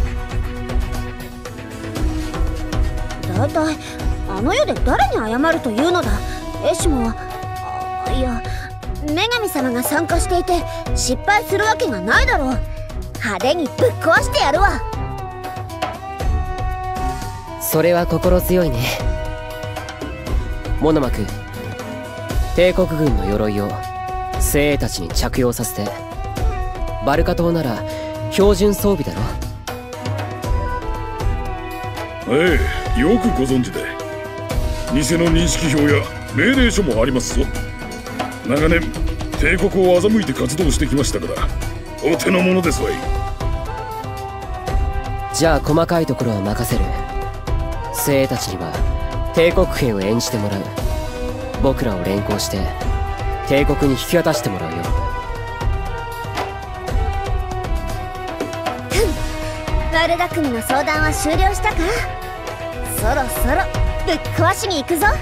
な。だいたいあの世で誰に謝るというのだ。エシモは、あ、いや、女神様が参加していて失敗するわけがないだろう。派手にぶっ壊してやるわ。 それは心強いね。モノマク、帝国軍の鎧を精鋭たちに着用させて。バルカ島なら標準装備だろ。 ええ、よくご存知で。偽の認識表や命令書もありますぞ。長年帝国を欺いて活動してきましたからお手の物ですわい。 じゃあ細かいところは任せる。精鋭たちには帝国兵を演じてもらう。僕らを連行して帝国に引き渡してもらうよ。 ワルダ国の相談は終了したか。そろそろぶっ壊しに行くぞ。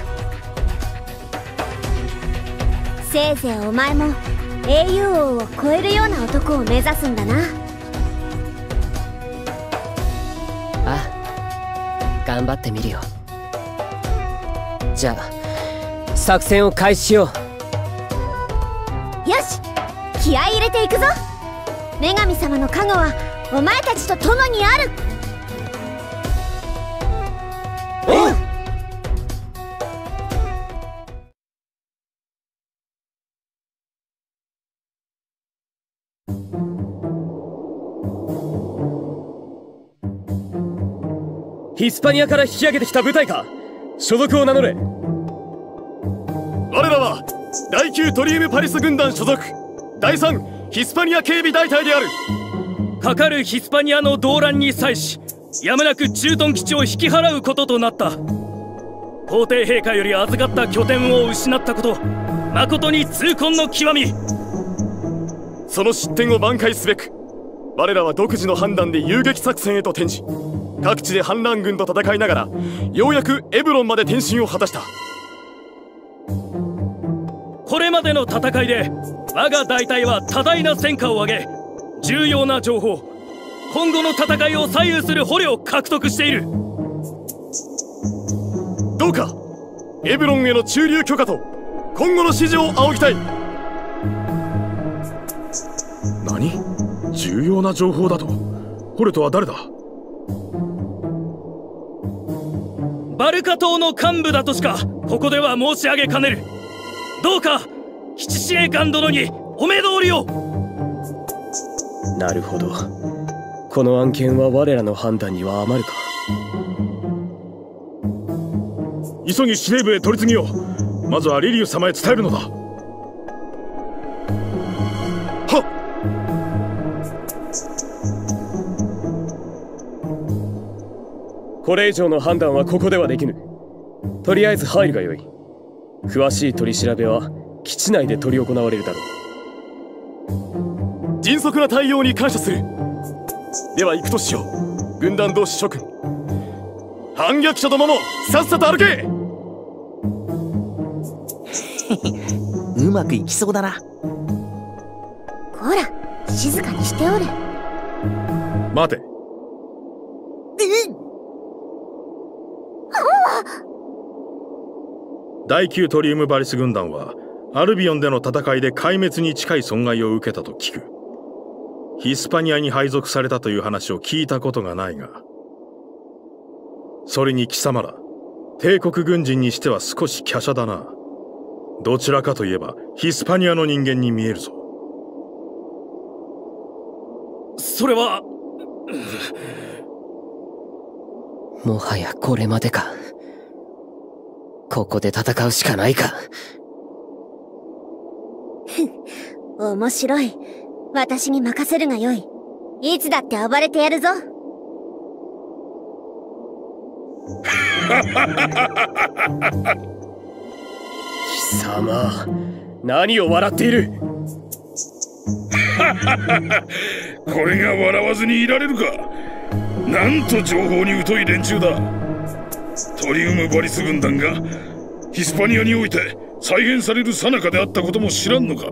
せいぜいお前も英雄王を超えるような男を目指すんだな。 ああ、頑張ってみるよ。じゃあ作戦を開始しよう。よし、気合い入れていくぞ。女神様の加護はお前たちと共にある。 おう。 ヒスパニアから引き上げてきた部隊か。所属を名乗れ。我らはだいきゅうトリウムパリス軍団所属だいさんヒスパニア警備大隊である。かかるヒスパニアの動乱に際しやむなく駐屯基地を引き払うこととなった。皇帝陛下より預かった拠点を失ったこと、誠に痛恨の極み。その失点を挽回すべく我らは独自の判断で遊撃作戦へと転じ、各地で反乱軍と戦いながらようやくエブロンまで転進を果たした。これまでの戦いで我が大隊は多大な戦果を上げ、重要な情報、今後の戦いを左右する捕虜を獲得している。どうかエブロンへの駐留許可と今後の指示を仰ぎたい。 何？重要な情報だと？捕虜とは誰だ？ バルカ島の幹部だとしかここでは申し上げかねる。どうか七司令官殿にお目通りを。 なるほど、この案件は我らの判断には余るか。 急ぎ司令部へ取り次ぎを。まずはリリウス様へ伝えるのだ。はっ。これ以上の判断はここではできぬ。とりあえず入るがよい。詳しい取り調べは基地内で執り行われるだろう。迅速な対応に感謝する。では行くとしよう。軍団同士諸君、反逆者どももさっさと歩け。 うまくいきそうだな。 ほら、静かにしておれ。 待て。 第きゅうトリウムバリス軍団はアルビオンでの戦いで壊滅に近い損害を受けたと聞く。ヒスパニアに配属されたという話を聞いたことがないが、それに貴様ら帝国軍人にしては少し華奢だな。どちらかといえばヒスパニアの人間に見えるぞ。 それはもはやこれまでか。ここで戦うしかないか。 面白い。私に任せるがよい。いつだって暴れてやるぞ。 貴様、何を笑っている。 これが笑わずにいられるか。なんと情報に疎い連中だ。トリウムバリス軍団がヒスパニアにおいて再現される最中であったことも知らんのか。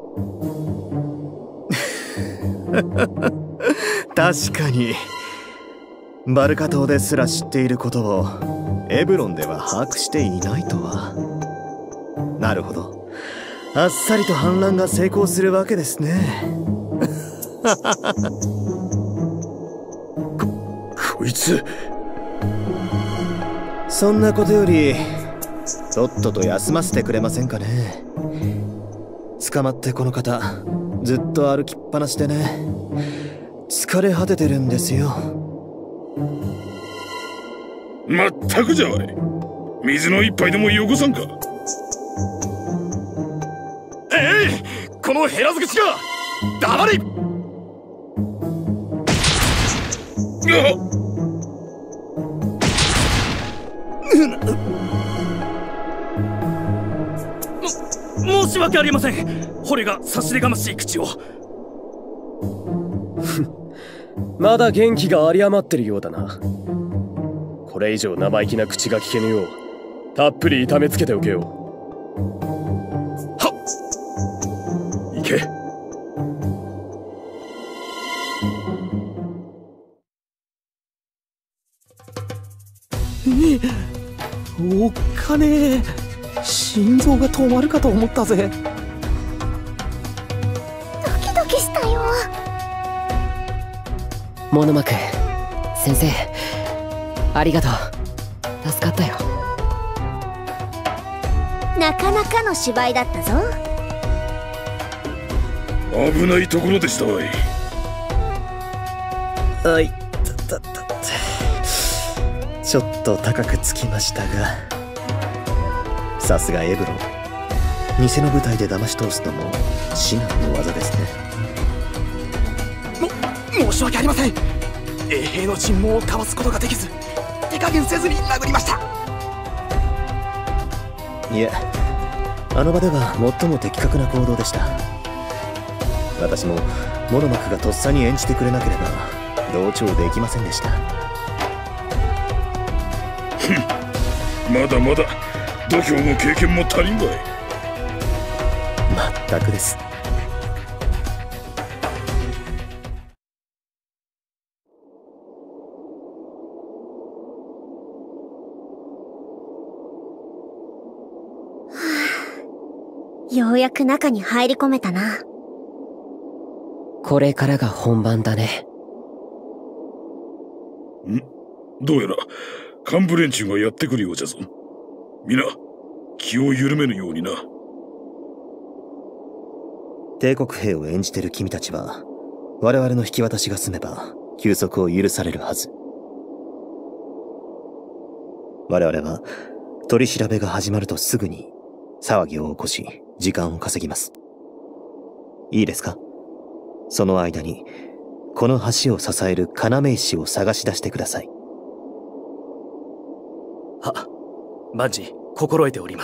確かにバルカ島ですら知っていることをエブロンでは把握していないとは。なるほど、あっさりと反乱が成功するわけですね。 こ, こいつそんなことよりとっとと休ませてくれませんかね。捕まってこの方ずっと歩きっぱなしでね、疲れ果ててるんですよ。 まったくじゃわい。水の一杯でもよこさんか。 ええ、このヘラズ口が黙れ。 も申し訳ありません。俺が差し出がましい口を。 まだ元気が有り余ってるようだな。これ以上生意気な口が聞けぬようたっぷり痛めつけておけよ。 はっ、行け。 おっかねえ。心臓が止まるかと思ったぜ。 ドキドキしたよ。 モノマク先生、ありがとう。助かったよ。 なかなかの芝居だったぞ。 危ないところでしたわい。 はい、たたたちょっと高くつきましたが、さすがエブロン、偽の部隊で騙し通すのも至難の技ですね。 も申し訳ありません。衛兵の尋問をかわすことができず、手加減せずに殴りました。 いえ、あの場では最も的確な行動でした。私もモノマクがとっさに演じてくれなければ同調できませんでした。 まだまだ度胸も経験も足りんわい。 まったくです。 ようやく中に入り込めたな。 これからが本番だね。 ん？どうやら幹部連中がやってくるようじゃぞ。皆気を緩めぬようにな。 帝国兵を演じてる君たちは我々の引き渡しが済めば休息を許されるはず。我々は取り調べが始まるとすぐに騒ぎを起こし時間を稼ぎます。いいですか？その間にこの橋を支える要石を探し出してください。 は、万事心得ております。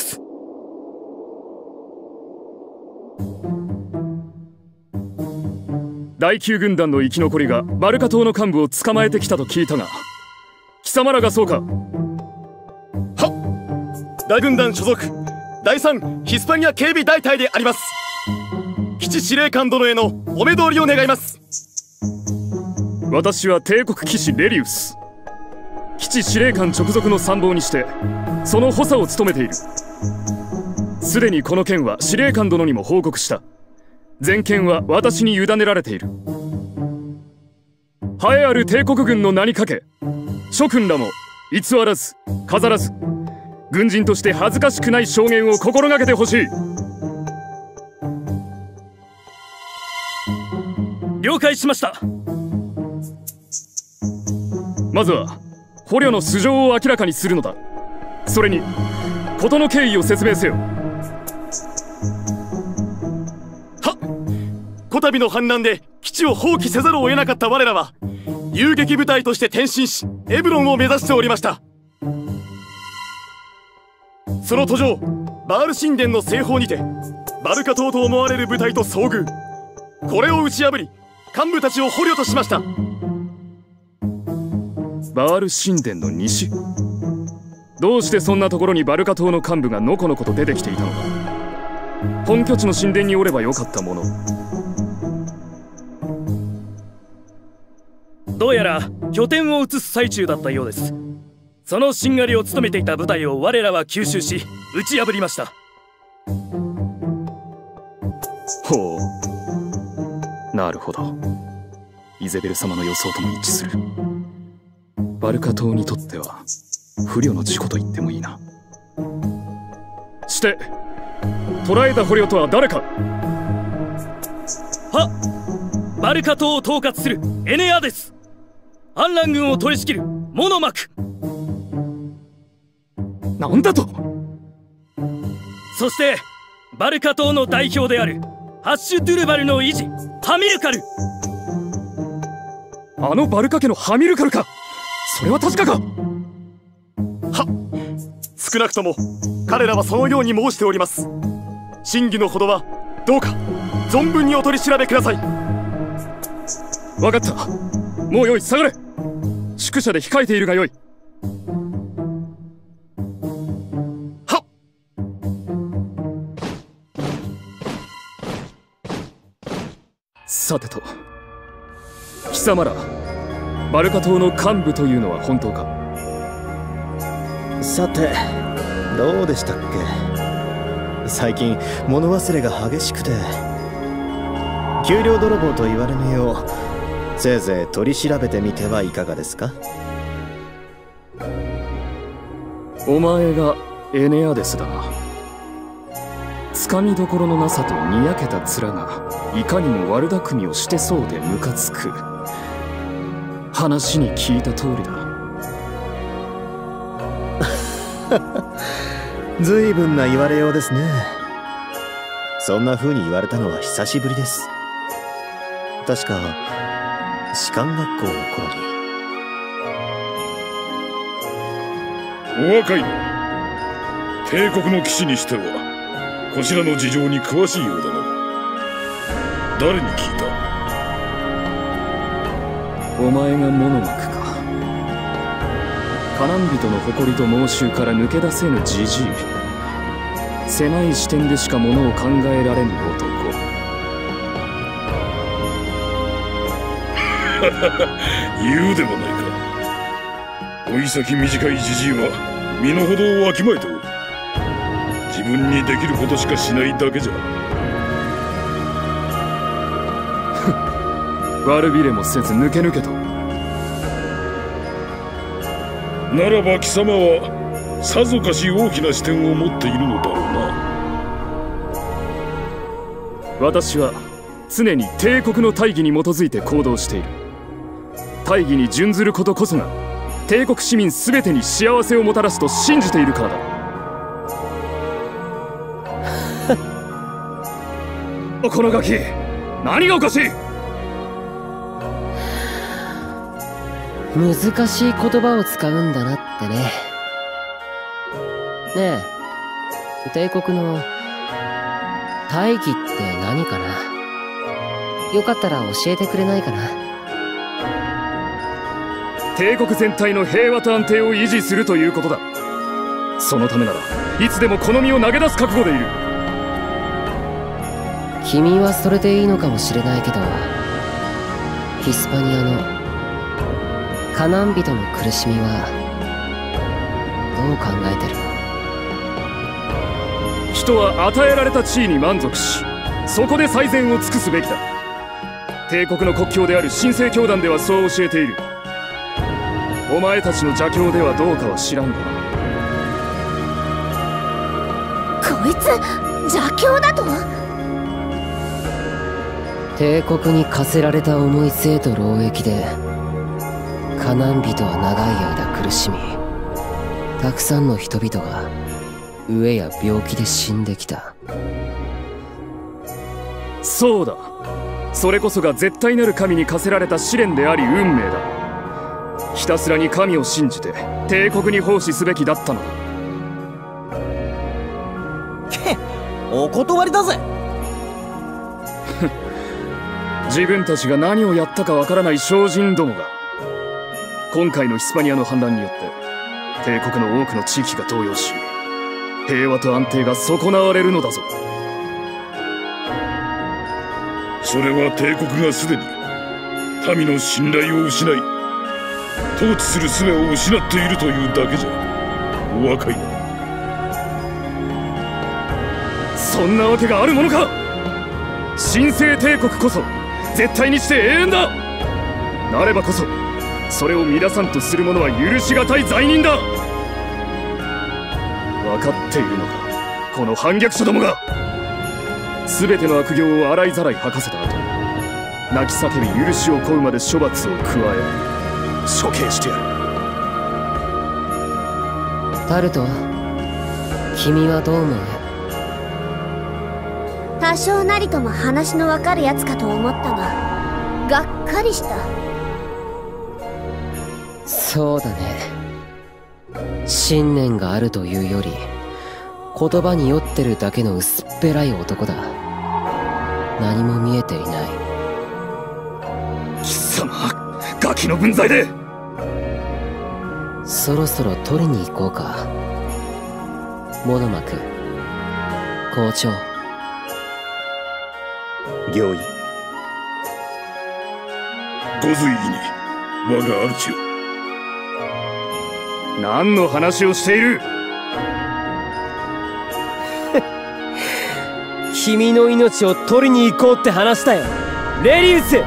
第九軍団の生き残りがバルカ島の幹部を捕まえてきたと聞いたが、貴様らがそうか？ はっ、大軍団所属だいさんヒスパニア警備大隊であります。基地司令官殿へのお目通りを願います。 私は帝国騎士レリウス。基地司令官直属の参謀にしてその補佐を務めている。 すでにこの件は司令官殿にも報告した。全権は私に委ねられている。栄えある帝国軍の名にかけ、諸君らも偽らず飾らず軍人として恥ずかしくない証言を心がけてほしい。 了解しました。 まずは捕虜の素性を明らかにするのだ。それに事の経緯を説明せよ。 こたびの反乱で基地を放棄せざるを得なかった我らは遊撃部隊として転身しエブロンを目指しておりました。その途上バール神殿の西方にてバルカ島と思われる部隊と遭遇。これを打ち破り幹部たちを捕虜としました。 バール神殿の西。どうしてそんなところにバルカ島の幹部がのこのこと出てきていたのだ。本拠地の神殿におればよかったもの。 どうやら拠点を移す最中だったようです。そのしんがりを務めていた部隊を我らは吸収し打ち破りました。 ほう、なるほど。イゼベル様の予想とも一致する。バルカ島にとっては不慮の事故と言ってもいいな。して捕らえた捕虜とは誰か。 はっ、バルカ島を統括するエネアです。反乱軍を取り仕切るモノマク。 なんだと。 そしてバルカ島の代表であるハッシュ・ドゥルバルの維持ハミルカル。 あのバルカ家のハミルカルか。それは確かか。 は少なくとも彼らはそのように申しております。真偽のほどはどうか存分にお取り調べください。 分かった。もうよい、下がれ。宿舎で控えているがよい。 はっ。 さてと、貴様らバルカ島の幹部というのは本当か。 さてどうでしたっけ。最近物忘れが激しくて給料泥棒と言われぬようせいぜい取り調べてみてはいかがですか。 お前がエネアデスだな。つかみどころのなさとにやけた面がいかにも悪巧みをしてそうでムカつく。話に聞いた通りだ。 ずいぶんな言われようですね。そんな風に言われたのは久しぶりです。確か士官学校の頃に。 お若いの帝国の騎士にしてはこちらの事情に詳しいようだな。誰に聞いた。 お前がモノマクか。カナン人の誇りと猛襲から抜け出せぬジジイ。狭い視点でしかものを考えられぬ男。 言うでもないか。老い先短いジジイは身の程をわきまえておる。自分にできることしかしないだけじゃ。 悪びれもせず抜け抜けと。 ならば貴様はさぞかし大きな視点を持っているのだろうな。私は常に帝国の大義に基づいて行動している。大義に準ずることこそが帝国市民全てに幸せをもたらすと信じているからだ。このガキ、何がおかしい。 難しい言葉を使うんだなってね。ねえ、帝国の大義って何かな。よかったら教えてくれないかな。 帝国全体の平和と安定を維持するということだ。そのためならいつでもこの身を投げ出す覚悟でいる。 君はそれでいいのかもしれないけど、ヒスパニアのカナン人の苦しみはどう考えてる人は与えられた地位に満足し、そこで最善を尽くすべきだ。帝国の国境である神聖教団ではそう教えている。お前たちの邪教ではどうかは知らんがな。 こいつ邪教だと？ 帝国に課せられた重い生と労役でカナン人は長い間苦しみ、たくさんの人々が飢えや病気で死んできた。 そうだ、それこそが絶対なる神に課せられた試練であり運命だ。ひたすらに神を信じて帝国に奉仕すべきだったのだ。 けお断りだぜ。 自分たちが何をやったかわからない小人どもが今回のヒスパニアの反乱によって帝国の多くの地域が動揺し、平和と安定が損なわれるのだぞ。 それは帝国がすでに民の信頼を失い、統治する術を失っているというだけじゃ。お分かりな。 そんなわけがあるものか。神聖帝国こそ絶対にして永遠だ。なればこそそれを乱さんとする者は許しがたい罪人だ。分かっているのか、この反逆者どもが。全ての悪行を洗いざらい吐かせた後、泣き叫び許しを請うまで処罰を加え処刑してやる。 タルト、君はどう思う？ 多少なりとも話のわかるやつかと思ったが、がっかりした。 そうだね。信念があるというより言葉に酔ってるだけの薄っぺらい男だ。何も見えていない。 貴様、ガキの分際で。 そろそろ取りに行こうか。モノマク校長。 御意。 ご随意に我が主よ。 何の話をしている？ 君の命を取りに行こうって話したよ、レリウス。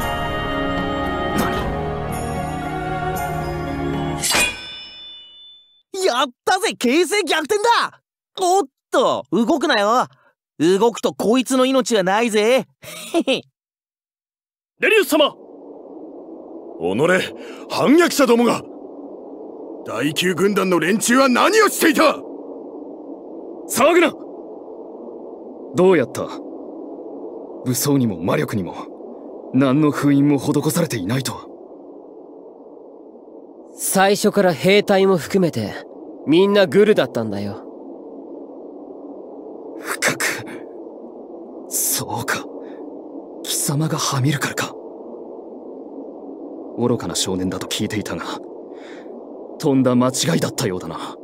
やったぜ、形勢逆転だ。おっと、動くなよ。動くとこいつの命はないぜ。 レリウス様、おのれ、反逆者どもが。第九軍団の連中は何をしていた？ 騒ぐな。どうやった？武装にも魔力にも何の封印も施されていないとは。 最初から兵隊も含めてみんなグルだったんだよ。 深く。そうか、貴様がハミルカルか。愚かな少年だと聞いていたが、とんだ間違いだったようだな。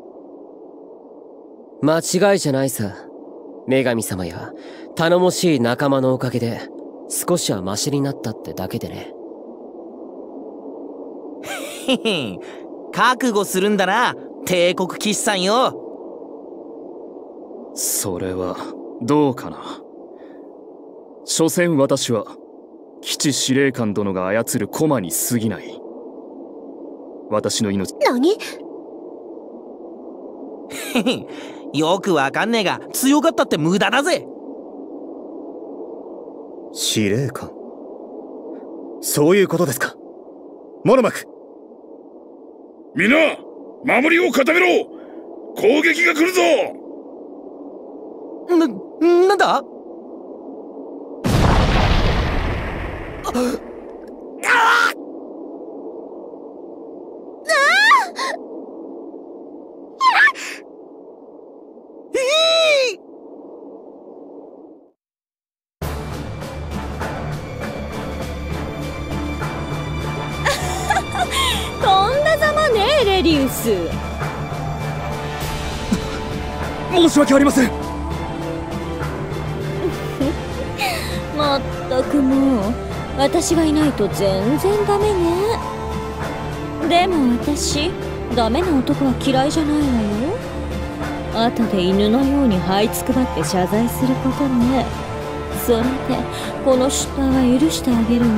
間違いじゃないさ。女神様や頼もしい仲間のおかげで少しはマシになったってだけでね。 へへ、覚悟するんだな、帝国騎士さんよ。 それはどうかな。所詮私は基地司令官殿が操る駒に過ぎない。私の命。 何？ へへ、よくわかんねえが強かったって無駄だぜ。 司令官、そういうことですか。モノマク、 皆守りを固めろ。攻撃が来るぞ。 な、なんだ？あっ、あとんだざまね、レリウス。 申し訳ありません。 まったくもう私がいないと全然ダメね。でも私ダメな男は嫌いじゃないわよ。 後で犬のように這いつくばって謝罪することね。それでこの失態は許してあげるわ。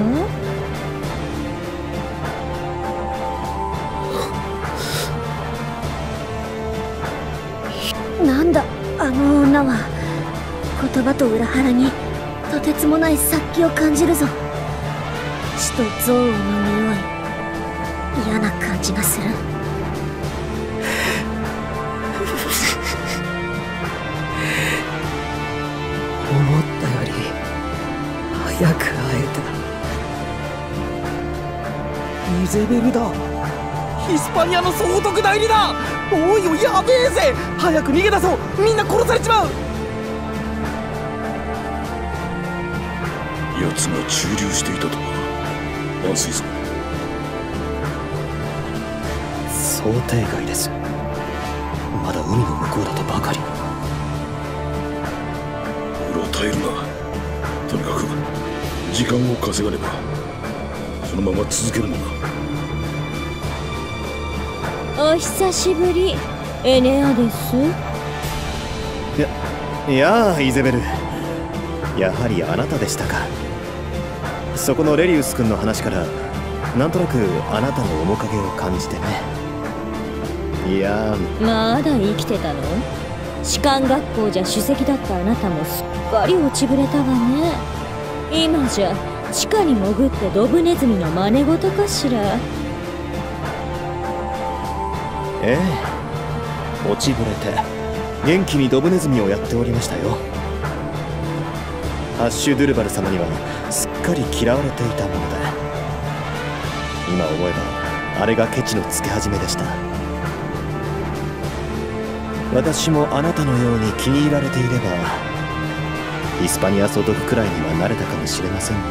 なんだあの女は。言葉と裏腹にとてつもない殺気を感じるぞ。血と憎悪の匂い、嫌な感じがする。 思ったより早く会えた。イゼベルだ。ヒスパニアの総督代理だ。おいおい、やべえぜ。早く逃げ出そう。みんな殺されちまう。 奴が駐留していたとはまずいぞ。 想定外です。まだ海の向こうだとばかり。 うろたえるな。とにかく時間を稼がねば。そのまま続けるのだ。 お久しぶり、エネアです。 いや、いやあ、イゼベル。やはりあなたでしたか。そこのレリウス君の話からなんとなくあなたの面影を感じてね。いやまだ生きてたの？士官学校じゃ首席だったあなたもすっかり落ちぶれたわね。今じゃ地下に潜ってドブネズミの真似事かしら。 ええ、落ちぶれて元気にドブネズミをやっておりましたよ。ハッシュ・ドゥルバル様にはすっかり嫌われていたもので、今思えばあれがケチのつけ始めでした。私もあなたのように気に入られていればヒスパニア総督くらいにはなれたかもしれませんね。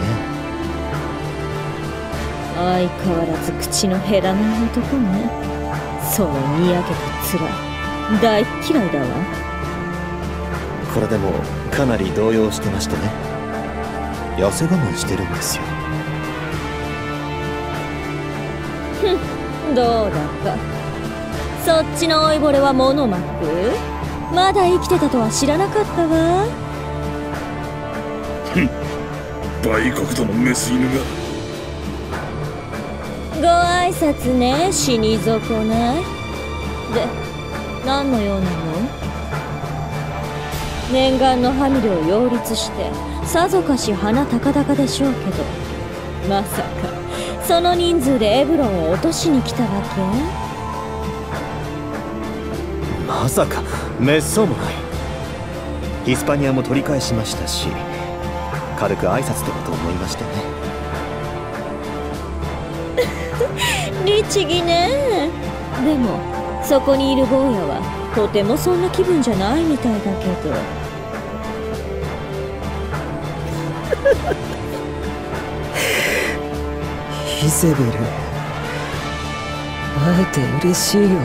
相変わらず口の減らない男ね。そのにやけた面大嫌いだわ。 これでもかなり動揺してましてね。痩せ我慢してるんですよ。 ふん、どうだか。そっちの老いぼれはモノマック？まだ生きてたとは知らなかったわ。 ふん、売国とのメス犬が。 ご挨拶ね、死に損ない。で、何の用なの？念願のファミリを擁立してさぞかし鼻高々でしょうけど、まさかその人数でエブロンを落としに来たわけ？まさかめっそうもない。ヒスパニアも取り返しましたし、軽く挨拶でもと思いましてね。 律儀ね。でもそこにいる坊やはとてもそんな気分じゃないみたいだけど。 イゼベル、会えて嬉しいよ。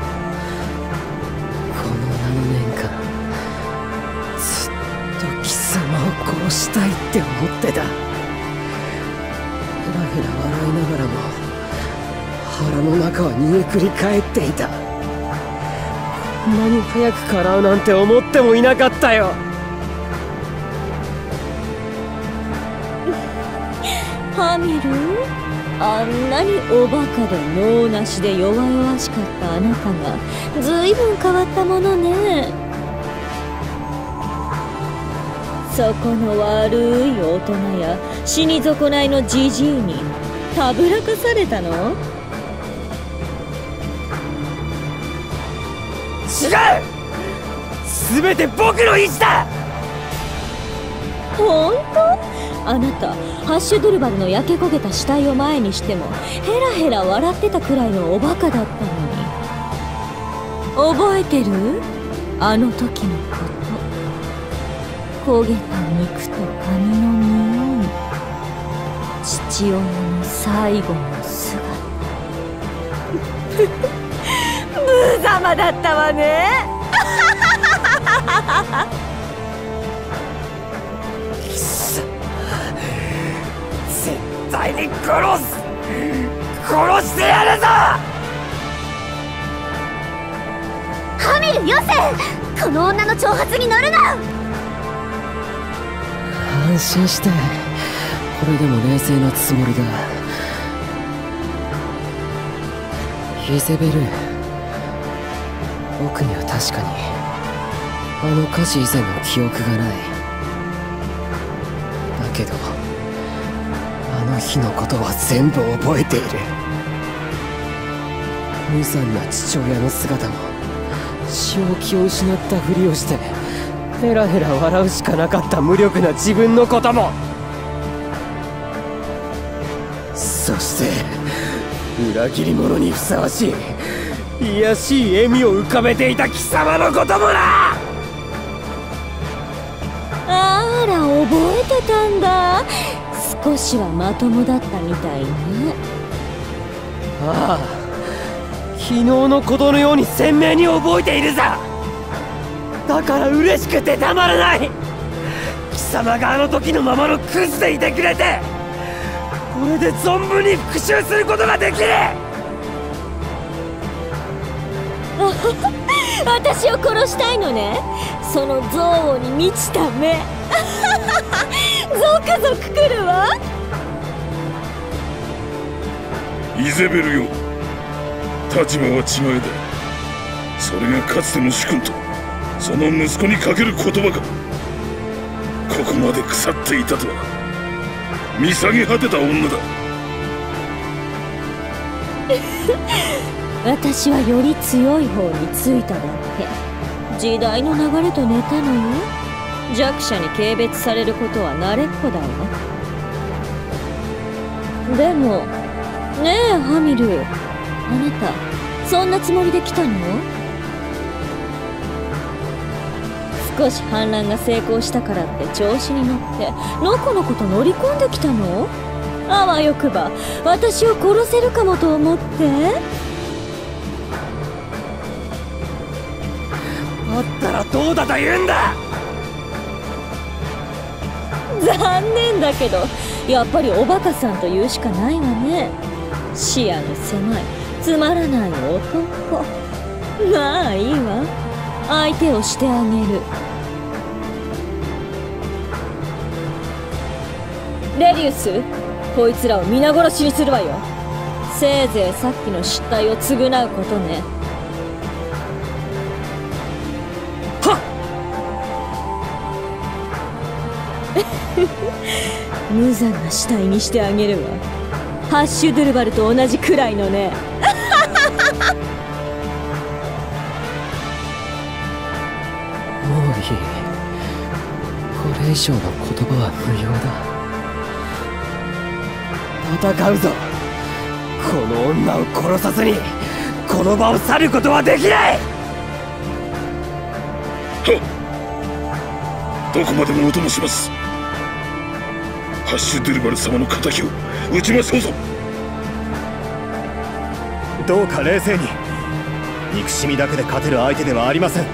この何年間ずっと貴様を殺したいって思ってた。ヘラヘラ笑いながらも腹の中は煮えくり返っていた。こんなに早く叶うなんて思ってもいなかったよ。 ハミル、あんなにおバカで脳なしで弱々しかったあなたがずいぶん変わったものね。そこの悪い大人や死に損ないのじじいにたぶらかされたの？ 違う！全て僕の意地だ！ 本当？あなたハッシュドゥルバルの焼け焦げた死体を前にしてもヘラヘラ笑ってたくらいのおバカだったのに。覚えてる？あの時のこと。焦げた肉と髪の匂い、父親の最後の姿。無様だったわね。 絶対に殺す！殺してやるぞ！ ハミル！ よせ、この女の挑発に乗るな。 安心して、これでも冷静なつもりだ。イゼベル、僕には確かにあの火事以前の記憶がない。だけどあの日のことは全部覚えている。無残な父親の姿も、正気を失ったふりをしてヘラヘラ笑うしかなかった無力な自分のことも、そして裏切り者にふさわしい卑しい笑みを浮かべていた貴様のこともな。 あら、覚えてたんだ。少しはまともだったみたいね。 ああ、昨日のことのように鮮明に覚えているさ。だから嬉しくてたまらない。貴様があの時のままのクズでいてくれて、これで存分に復讐することができる。 私を殺したいのね、その憎悪に満ちた目。ゾクゾクくるわ。 イゼベルよ、立場は違えだ。それがかつての主君とその息子にかける言葉か。ここまで腐っていたとは見下げ果てた女だ。 私はより強い方についただけ。時代の流れと寝たのよ。弱者に軽蔑されることは慣れっこだわ。でもねえハミル、あなたそんなつもりで来たの？少し反乱が成功したからって調子に乗ってのこのこと乗り込んできたの？あわよくば私を殺せるかもと思って？ あったらどうだと言うんだ。 残念だけどやっぱりおバカさんと言うしかないわね。視野の狭いつまらない男。まあいいわ、相手をしてあげる。レディウス、こいつらを皆殺しにするわよ。せいぜいさっきの失態を償うことね。 はっ無残な死体にしてあげるわ。ハッシュドゥルバルと同じくらいのね。 もういい。これ以上の言葉は無用だ。戦うぞ。この女を殺さずにこの場を去ることはできない。 はっ、どこまでもお供します。ハッシュドゥルバル様の敵を撃ちましょうぞ。 どうか冷静に。憎しみだけで勝てる相手ではありません。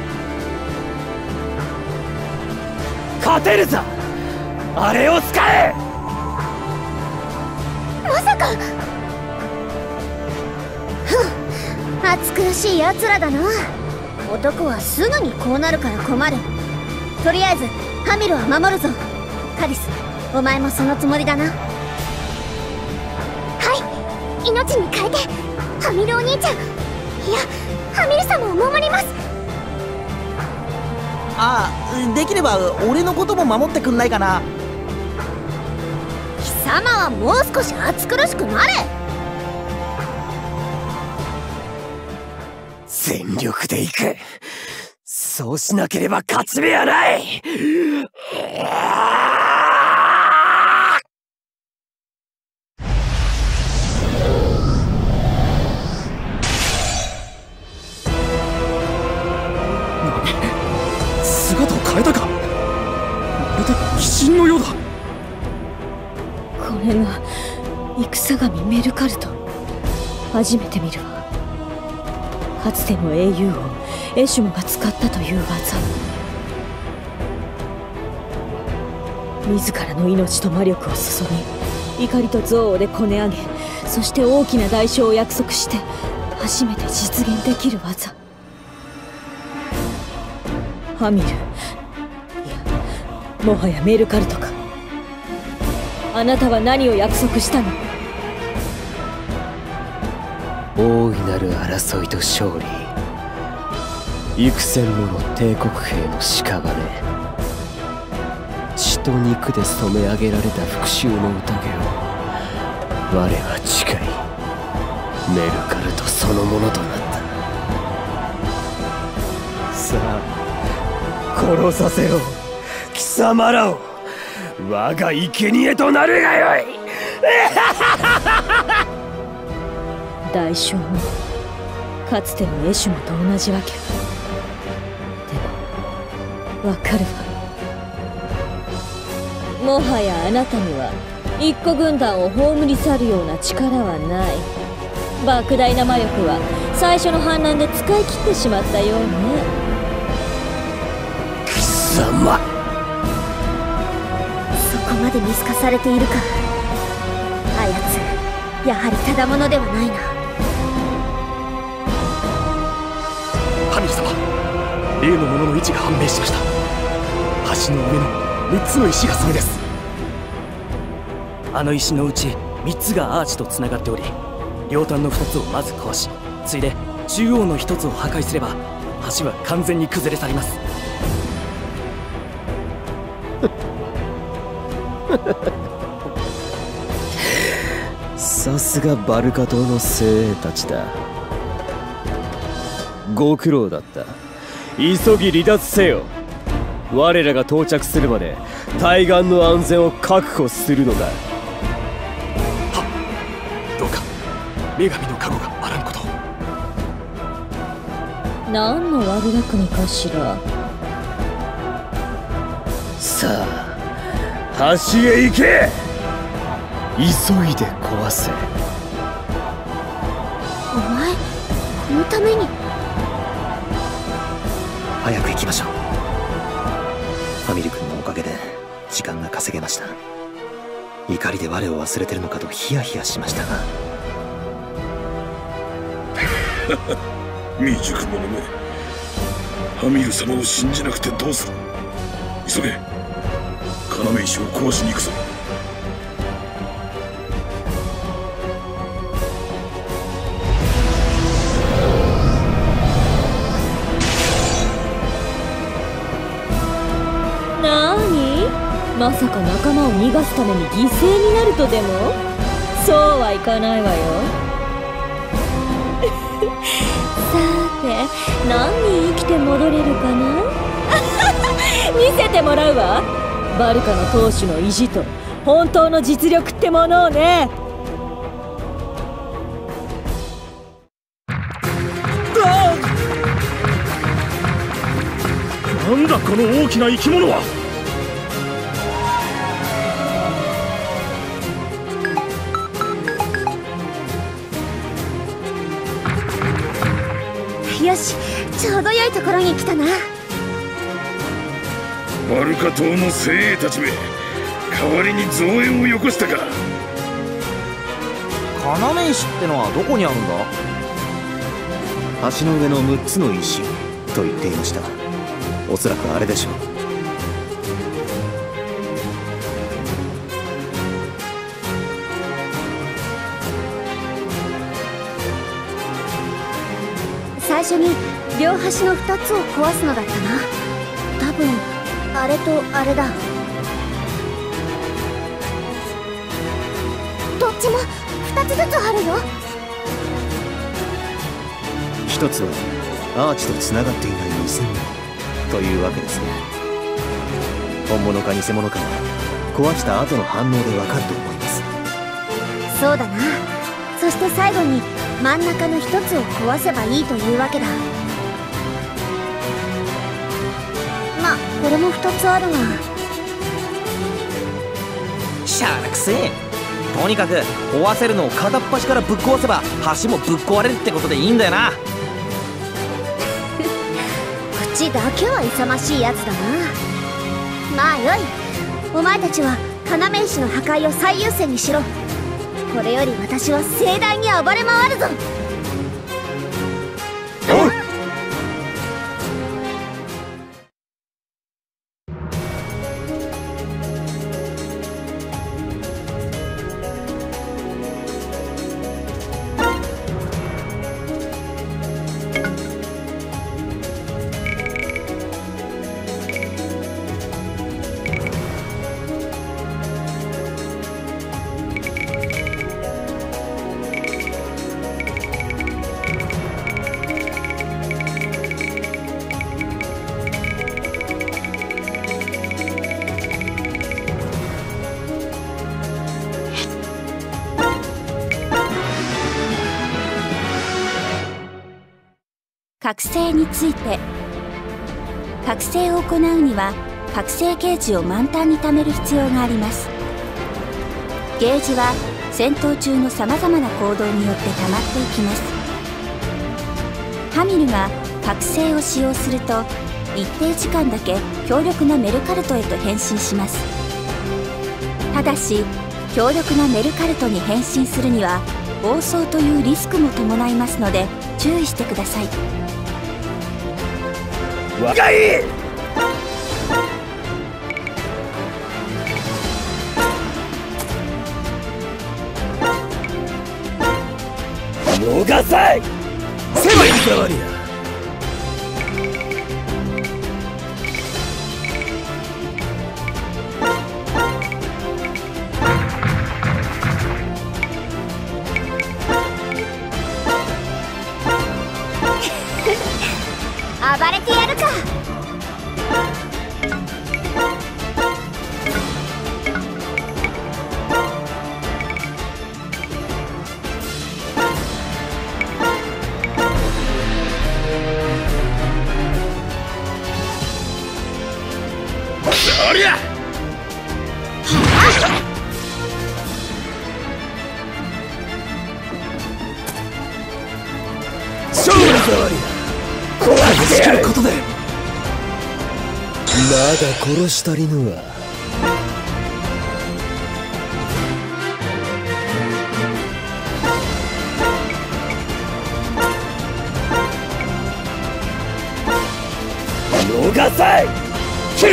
勝てるさ、あれを使え。 まさか。ふん、暑苦しい奴らだな。男はすぐにこうなるから困る。とりあえずハミルは守るぞ。カリス、お前もそのつもりだな。はい、命に変えてハミルお兄ちゃん、いやハミル様を守ります。 ああ、できれば俺のことも守ってくんないかな。 貴様はもう少し暑苦しくなれ。 全力で行く。そうしなければ勝ち目はない。 姿を変えたか。まるで鬼神のようだ。 これが戦神メルカルト。初めて見るわ。かつての英雄王エシュモが使ったという技。自らの命と魔力を注ぎ、怒りと憎悪でこね上げ、そして大きな代償を約束して初めて実現できる技。 ハミル、いやもはやメルカルトか。あなたは何を約束したの？ 大いなる争いと勝利、幾千もの帝国兵の屍、血と肉で染め上げられた復讐の宴を我は誓い、メルカルトそのものとなった。さあ殺させろ貴様らを、我が生贄となるがよい。 代償もかつてのエシュマと同じわけ。でもわかるわ。もはやあなたには一個軍団を葬り去るような力はない。莫大な魔力は最初の反乱で使い切ってしまったようね。 貴様、 そこまで見透かされているか。あやつやはりただ者ではないな。 神様、例のものの位置が判明しました。橋の上のみっつの石がそれです。 あの石のうちみっつがアーチとつながっており、両端のふたつをまず壊し、ついで中央のひとつを破壊すれば橋は完全に崩れ去ります。 さすがバルカ島の精鋭たちだ。ご苦労だった。急ぎ離脱せよ。我らが到着するまで対岸の安全を確保するのだ。 はっ、どうか女神の加護があらんことを。 何の悪巧みかしら。 さあ橋へ行け。急いで壊せ。 お前このために。 早く行きましょう。ファミル君のおかげで時間が稼げました。怒りで我を忘れてるのかとヒヤヒヤしましたが。 未熟者め、ファミル様を信じなくてどうする。急げ、要石を壊しに行くぞ。 まさか仲間を逃がすために犠牲になるとでも？そうはいかないわよ。さて何人生きて戻れるかな。見せてもらうわ。バルカの当主の意地と本当の実力ってものをね。 なんだこの大きな生き物は。 よし、ちょうど良いところに来たな。 バルカ島の精鋭たちめ、代わりに増援をよこしたか。 要石ってのはどこにあるんだ。 橋の上のむっつの石と言っていました。おそらくあれでしょう。 最初に両端のふたつを壊すのだったな。多分あれとあれだ。どっちもふたつずつあるよ。 一つはアーチとつながっていない偽物というわけですね。本物か偽物かは壊した後の反応でわかると思います。 そうだな。そして最後に真ん中の一つを壊せばいいというわけだ。まあこれも二つあるが。 しゃらくせえ。とにかく壊せるのを片っ端からぶっ壊せば橋もぶっ壊れるってことでいいんだよな。 口だけは勇ましいやつだな。まあよい、お前たちは要石の破壊を最優先にしろ。これより私は盛大に暴れ回るぞ。 覚醒について。覚醒を行うには覚醒ゲージを満タンに貯める必要があります。ゲージは戦闘中のさまざまな行動によって溜まっていきます。ハミルが覚醒を使用すると一定時間だけ強力なメルカルトへと変身します。ただし強力なメルカルトに変身するには暴走というリスクも伴いますので注意してください。 わがいい。逃さい。狭い触りだ。 暴れてやるか。 そりゃ勝負触りだ。壊してやることでまだ殺し足りぬわ。逃さい。切る。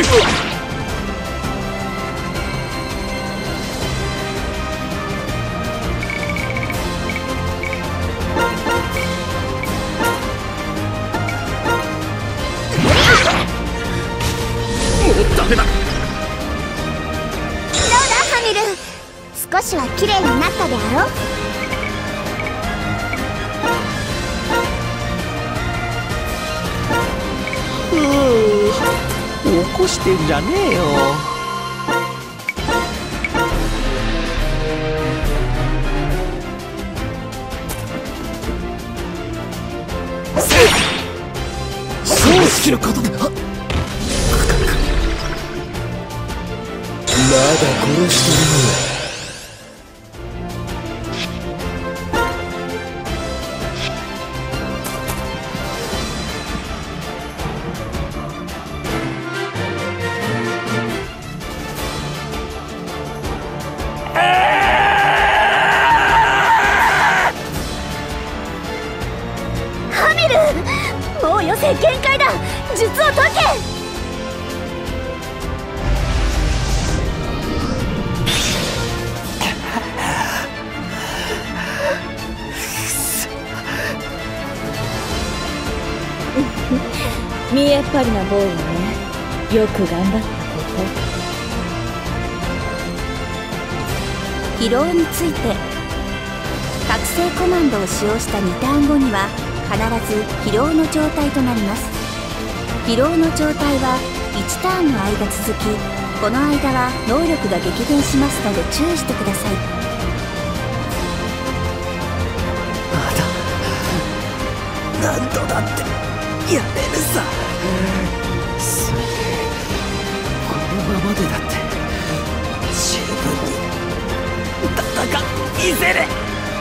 ダメだ。どうだハミル、少しは綺麗になったであろう。 うー起こしてんじゃねえよ。 そうすることだ。まだ殺してるのはハミル、もう余生限界だ。術を解け。 見えっ張りなボーイね。よく頑張ったこと。 疲労について。覚醒コマンドを使用したにターン後には必ず疲労の状態となります。疲労の状態はいちターンの間続き、この間は能力が激減しますので注意してください。 まだ何度だってやれるさ。それでこのままでだって十分に戦いせれ。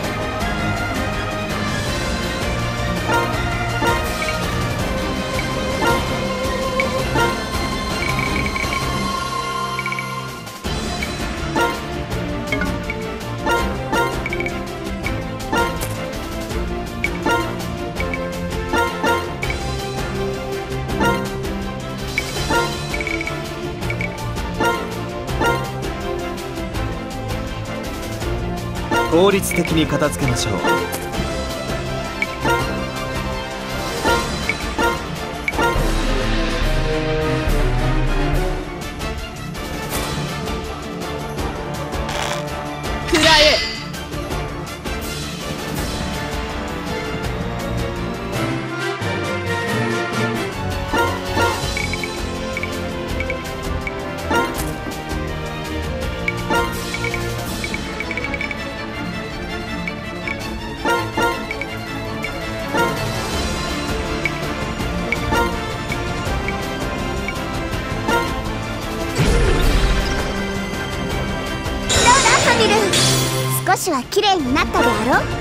効率的に片付けましょう。 くらえ。 少しは綺麗になったであろう。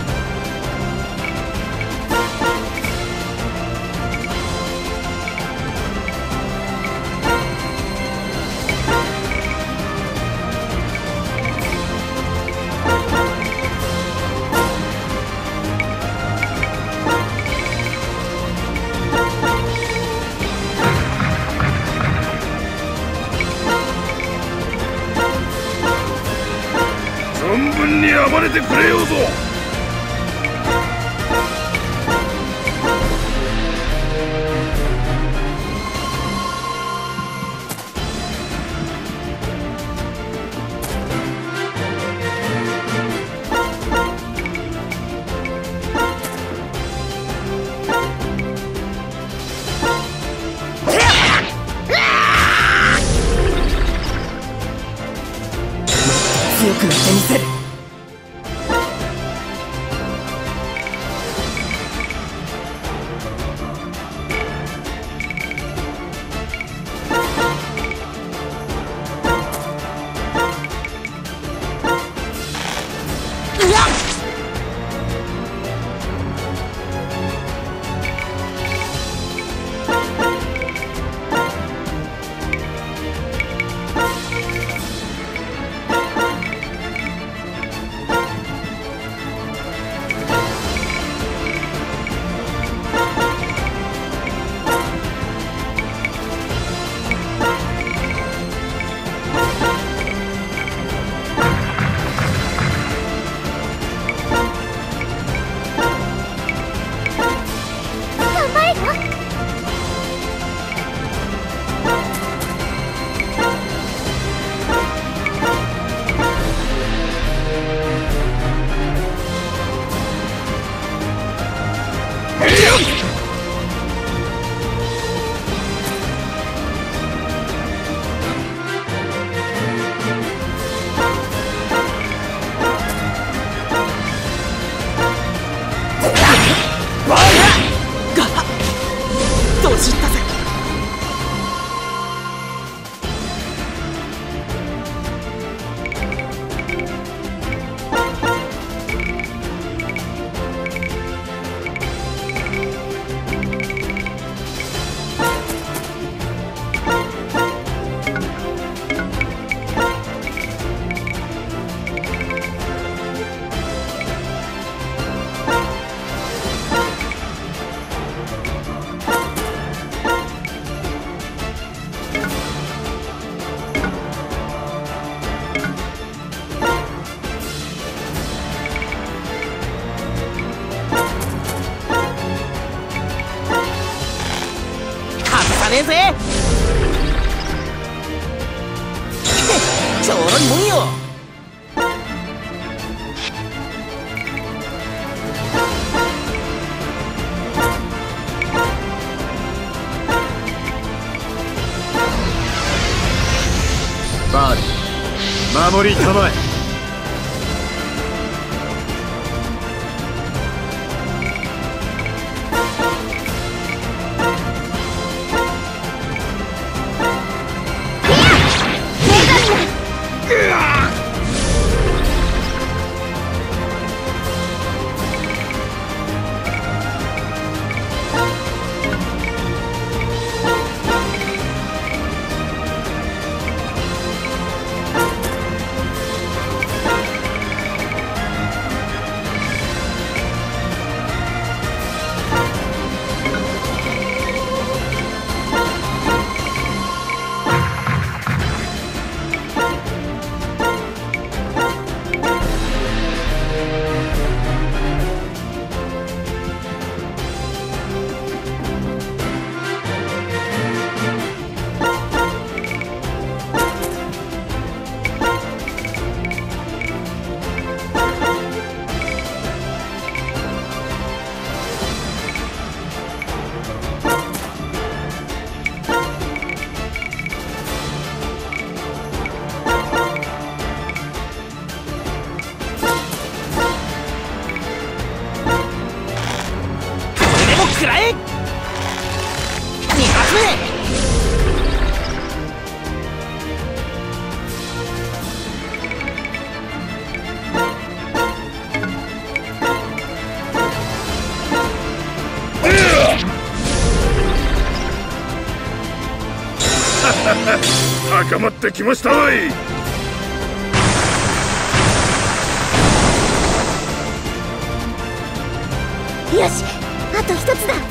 存分に暴れてくれようぞ。 強くなってみせる。 ねえぜちょろいもんよ。 バール守りたまえ。 食らえ！に発目！ 高まってきましたい。 よし、あと一つだ。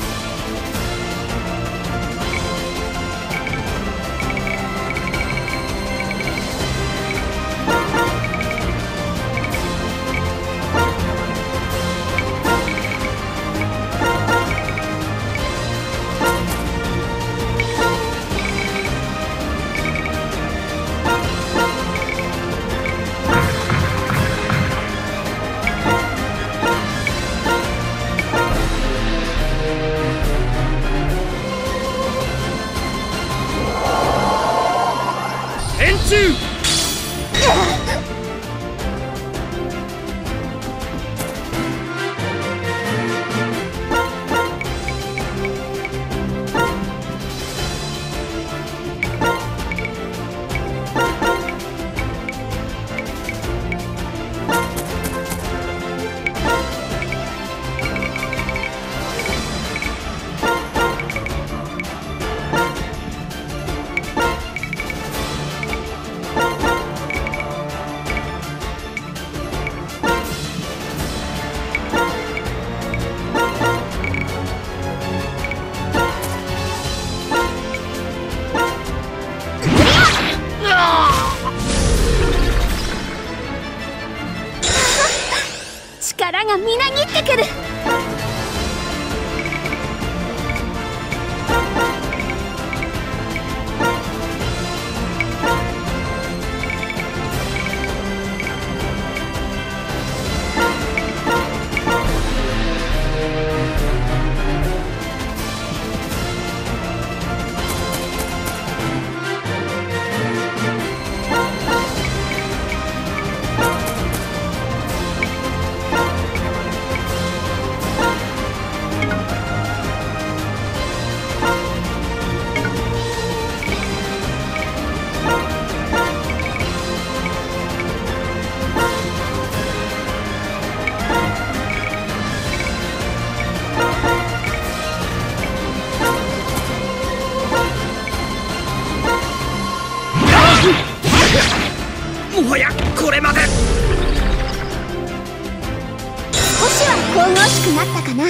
力がみなぎってくる。 もはやこれまで。 少しは神々しくなったかな。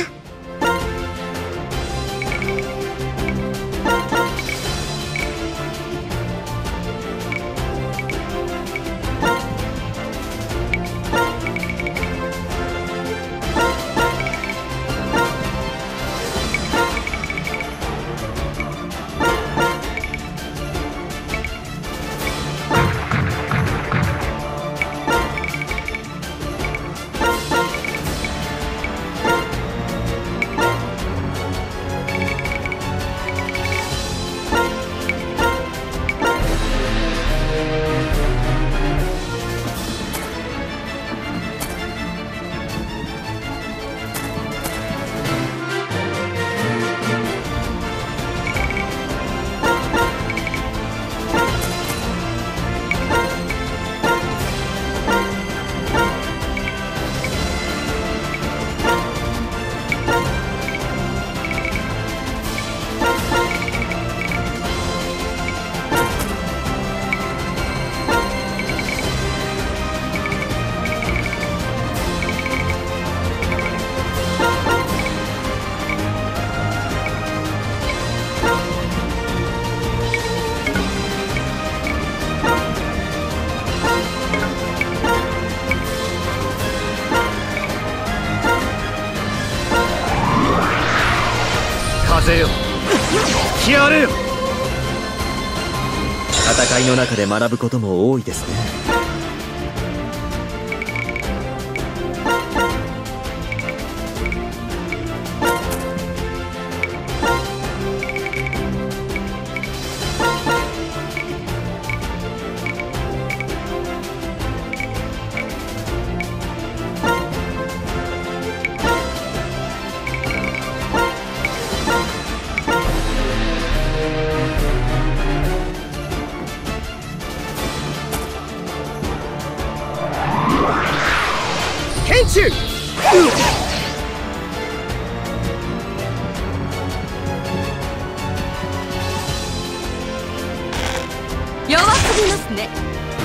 風よ、来やれよ。戦いの中で学ぶことも多いですね。 弱すぎますね。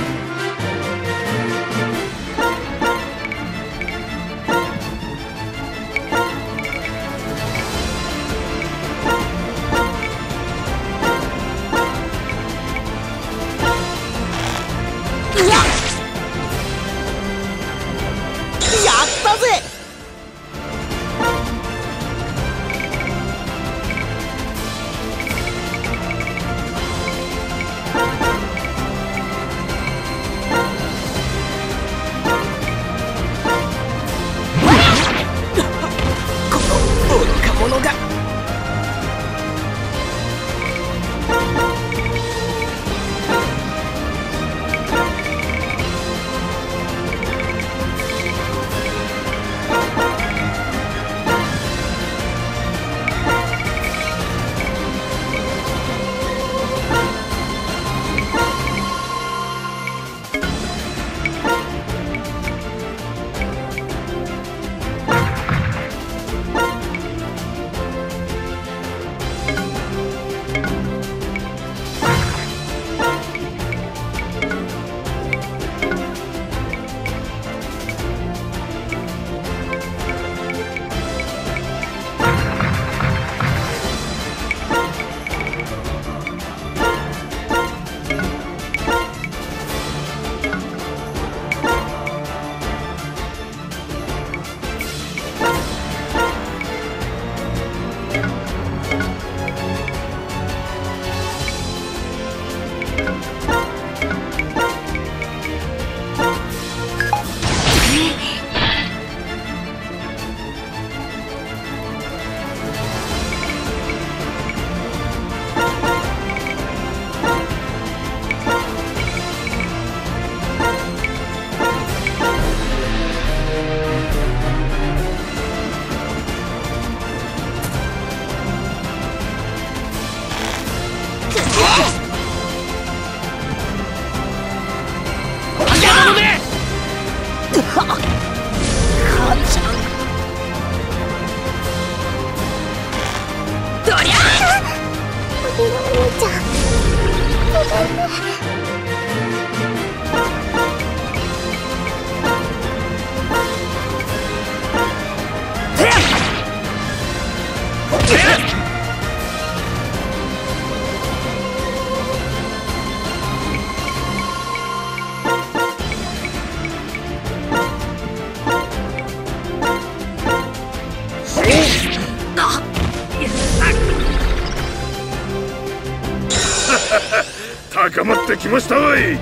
高まってきましたわい。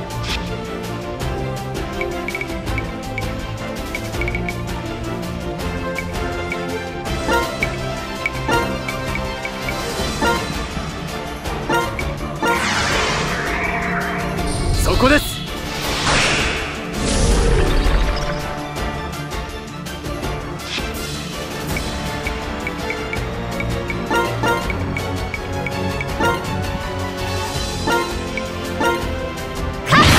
そこです。 勝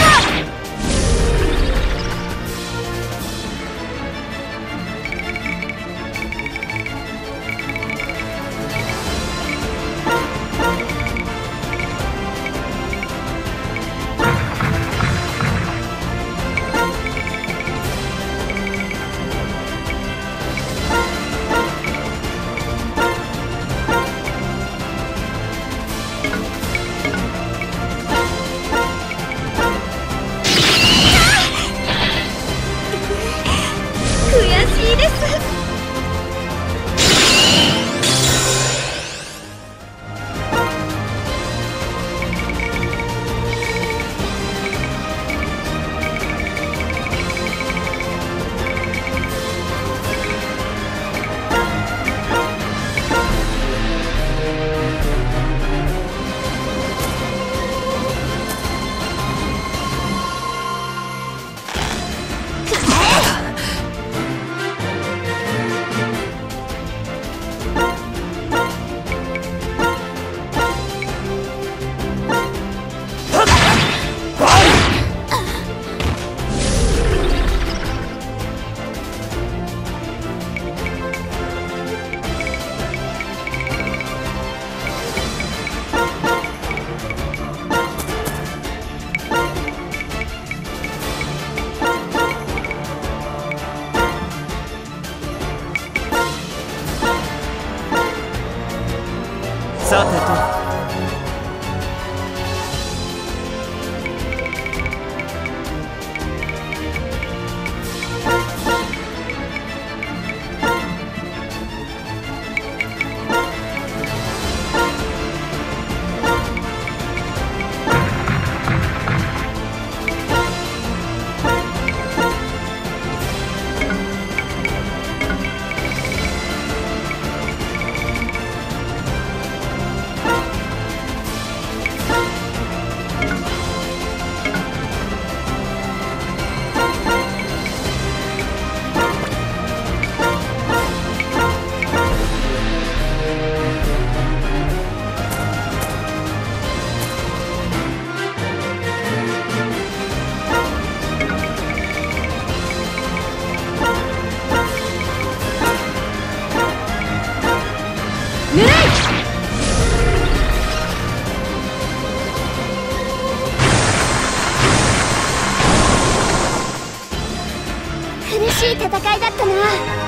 さてと。 苦しい戦いだったな。